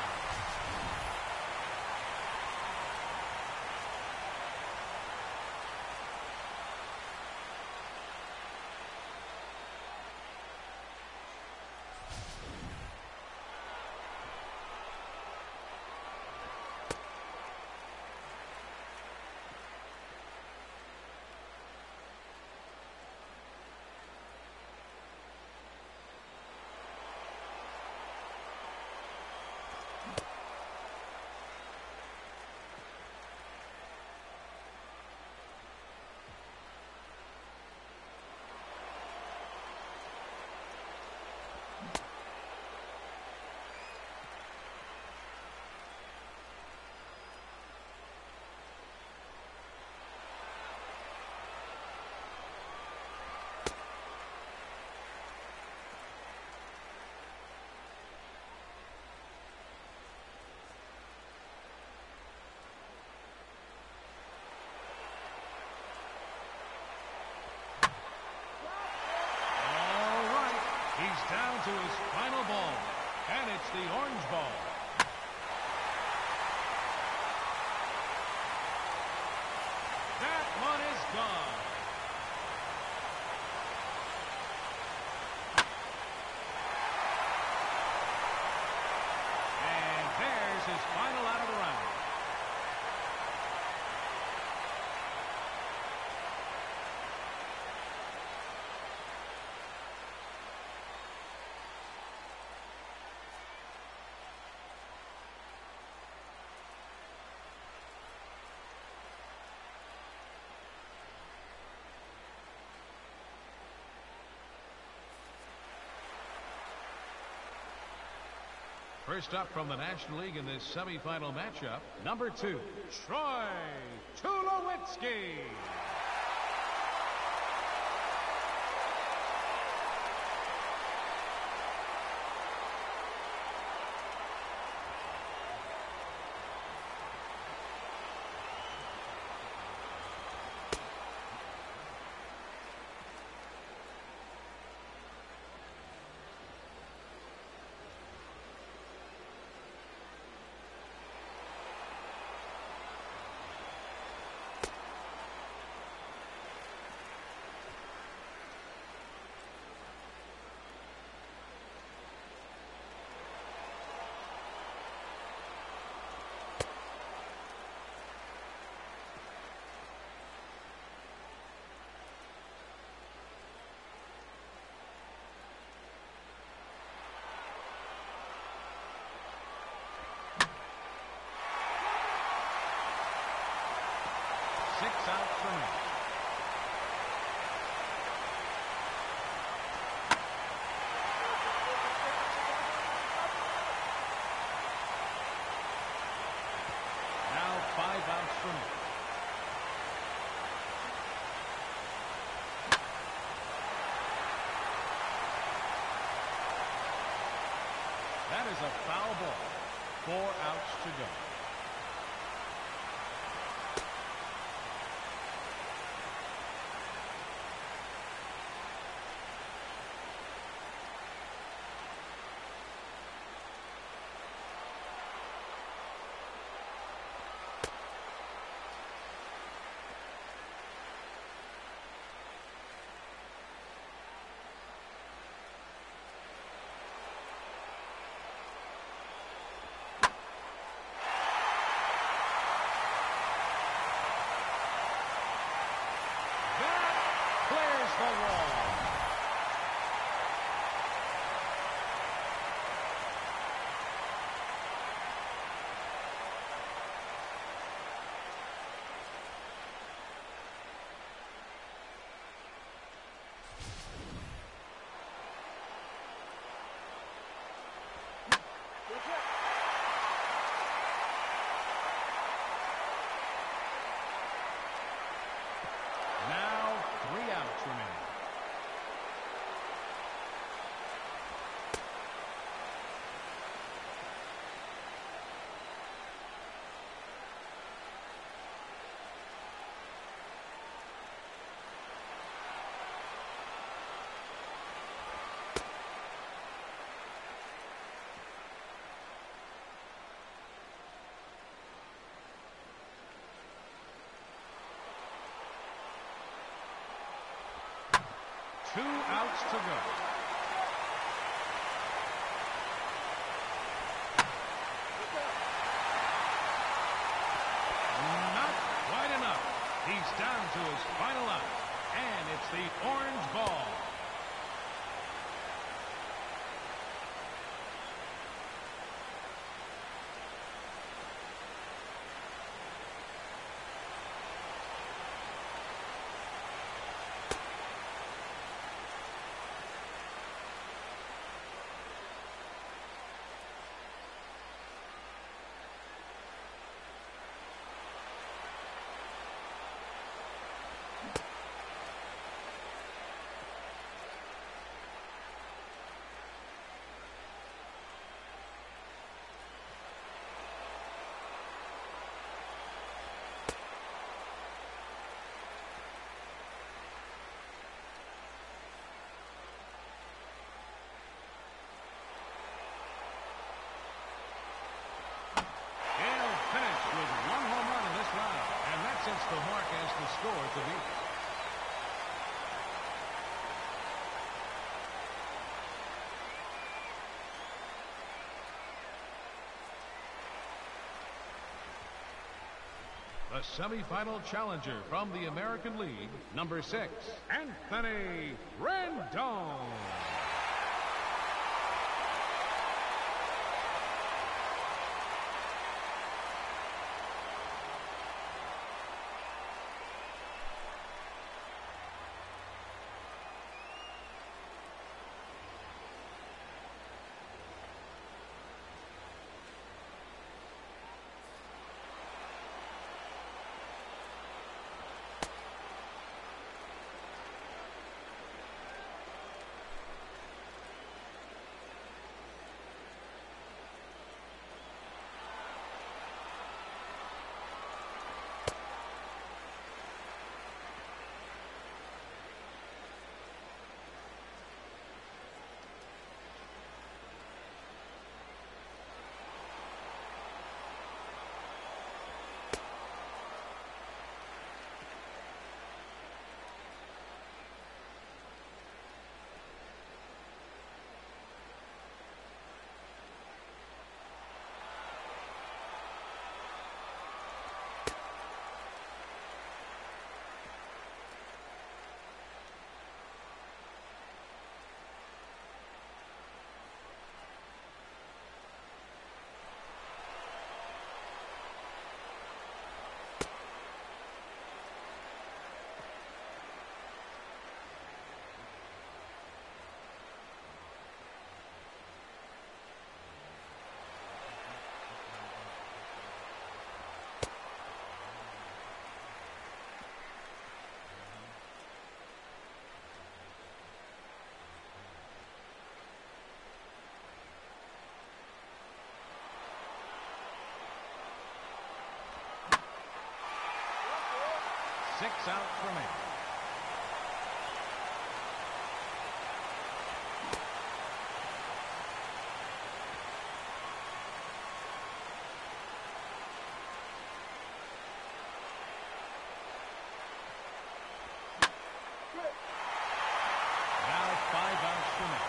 He's down to his final ball, and it's the orange ball. That one is gone. And there's his final out of the round. First up from the National League in this semifinal matchup, number two, Troy Tulowitzki. outs remaining. Now five outs remaining. That is a foul ball. Four outs to go. The wall. Now three outs remaining. Two outs to go. Not quite enough. He's down to his final out. And it's the orange ball. With one home run in this round, and that sets the mark as the score to beat. The semifinal challenger from the American League, number six, Anthony Rendon. six outs remaining. Now five outs remaining.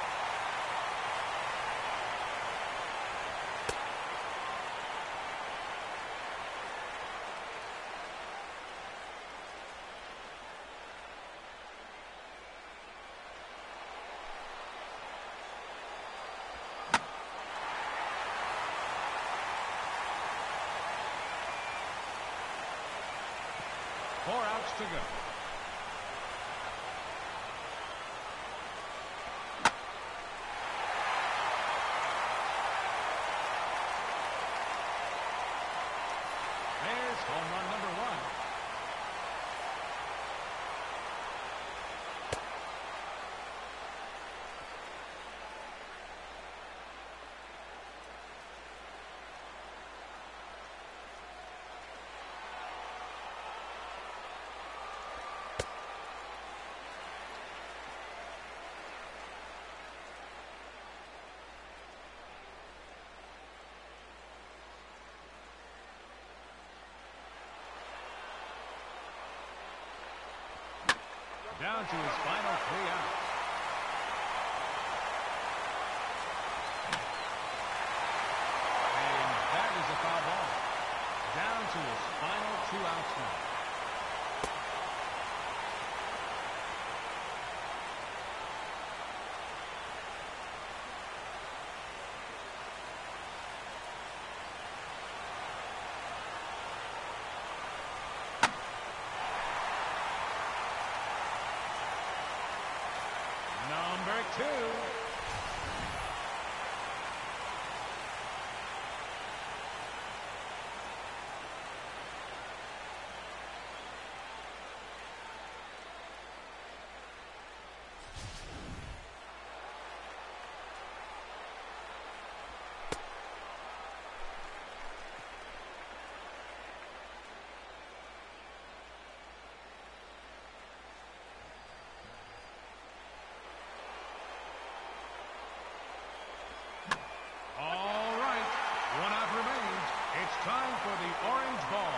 Four outs to go. There's home run number one. Down to his final three outs. And that is a foul ball. Down to his final two outs now. Number two. All right, one out remains. It's time for the orange ball.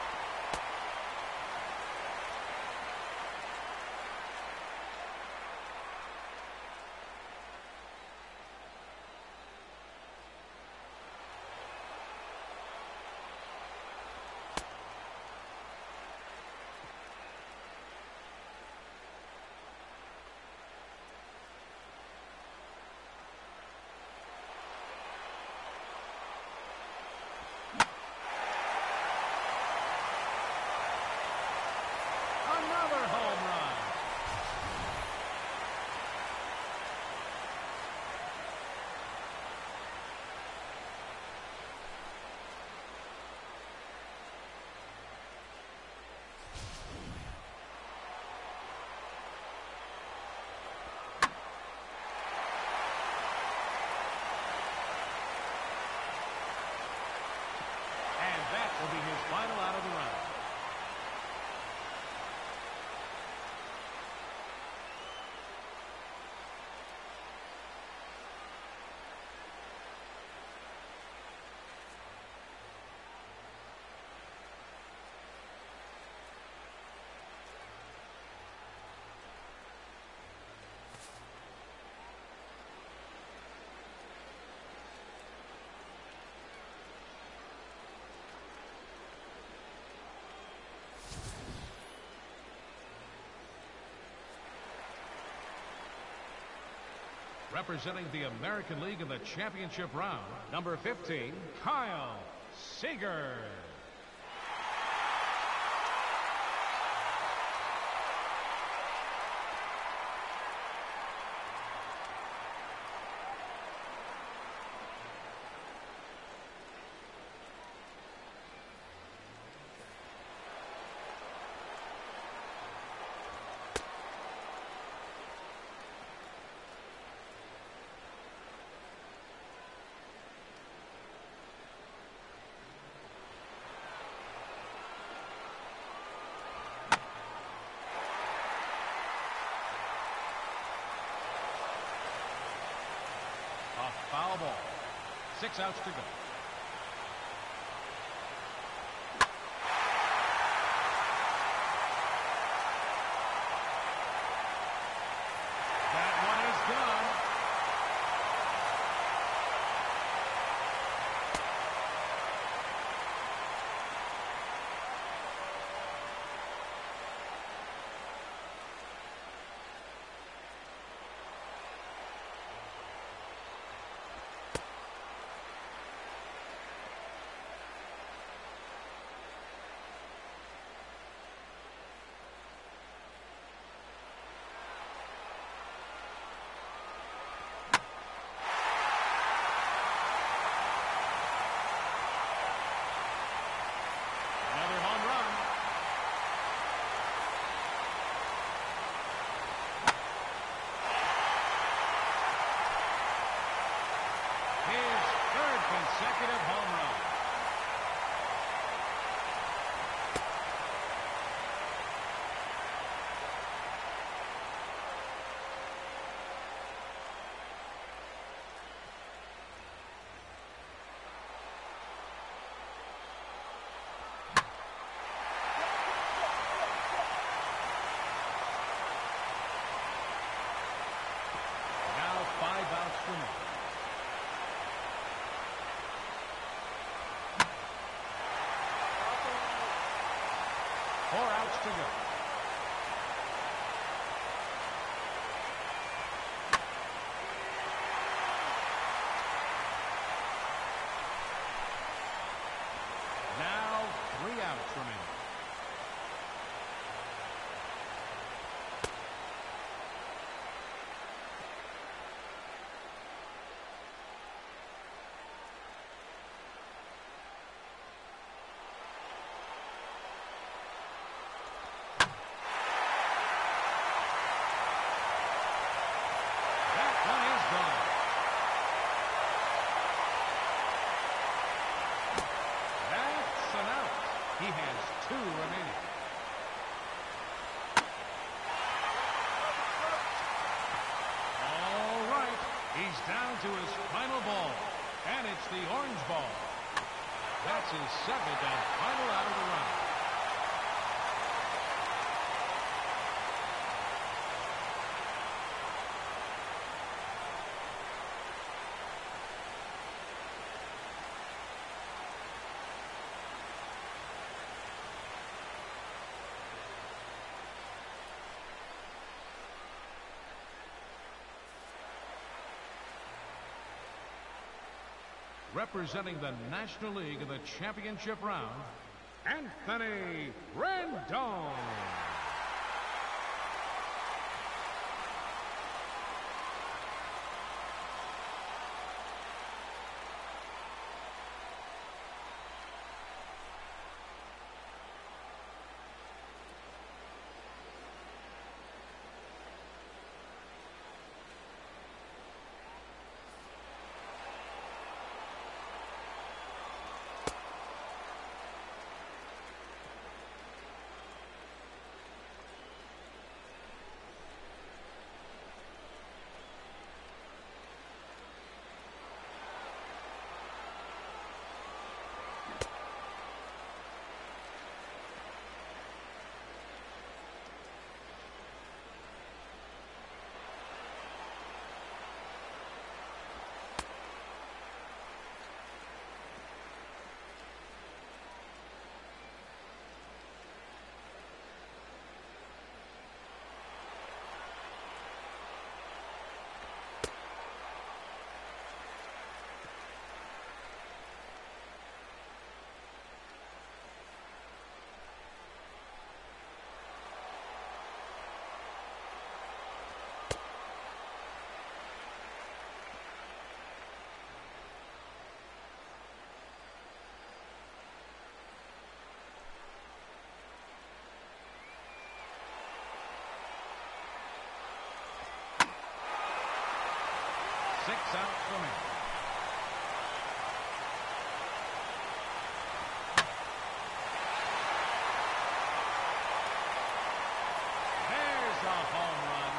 Another home run. And that will be his final out of the round. Representing the American League in the championship round, number fifteen, Kyle Seager. six outs to go. That one is gone. Another home run. His third consecutive home run. Now five outs remaining. Four outs to go. Now three outs remaining. That one is gone. That's an out. He has two remaining. All right. He's down to his final ball. And it's the orange ball. That's his second and final out of the round. Representing the National League in the championship round, Anthony Rendon. Six outs remaining. There's a home run.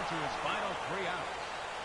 to his final three outs.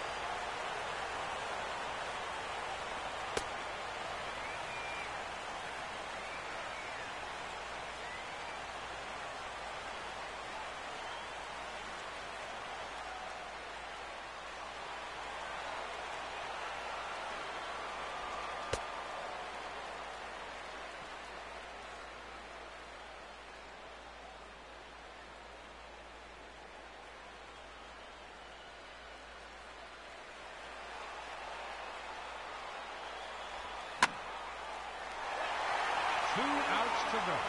Two outs to go.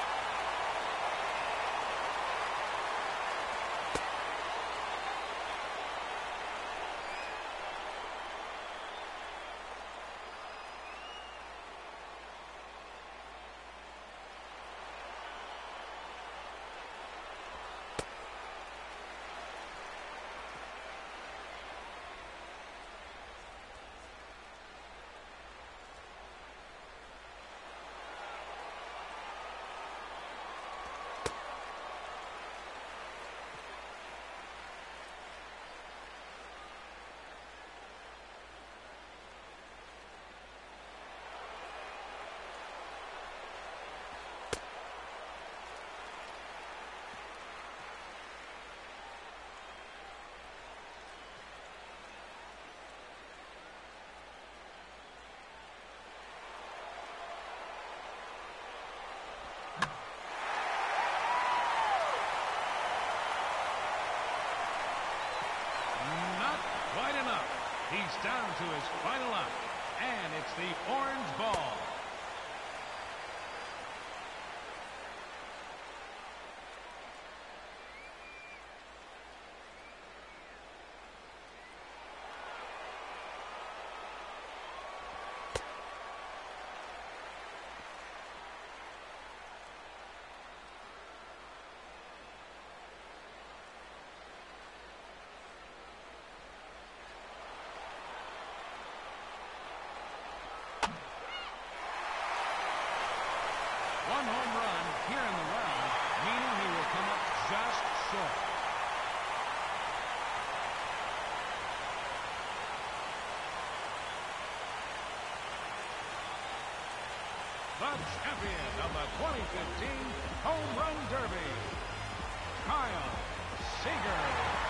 Quite enough. He's down to his final out, and it's the orange ball. One home run here in the round, meaning he will come up just short. The champion of the twenty fifteen Home Run Derby, Kyle Seager.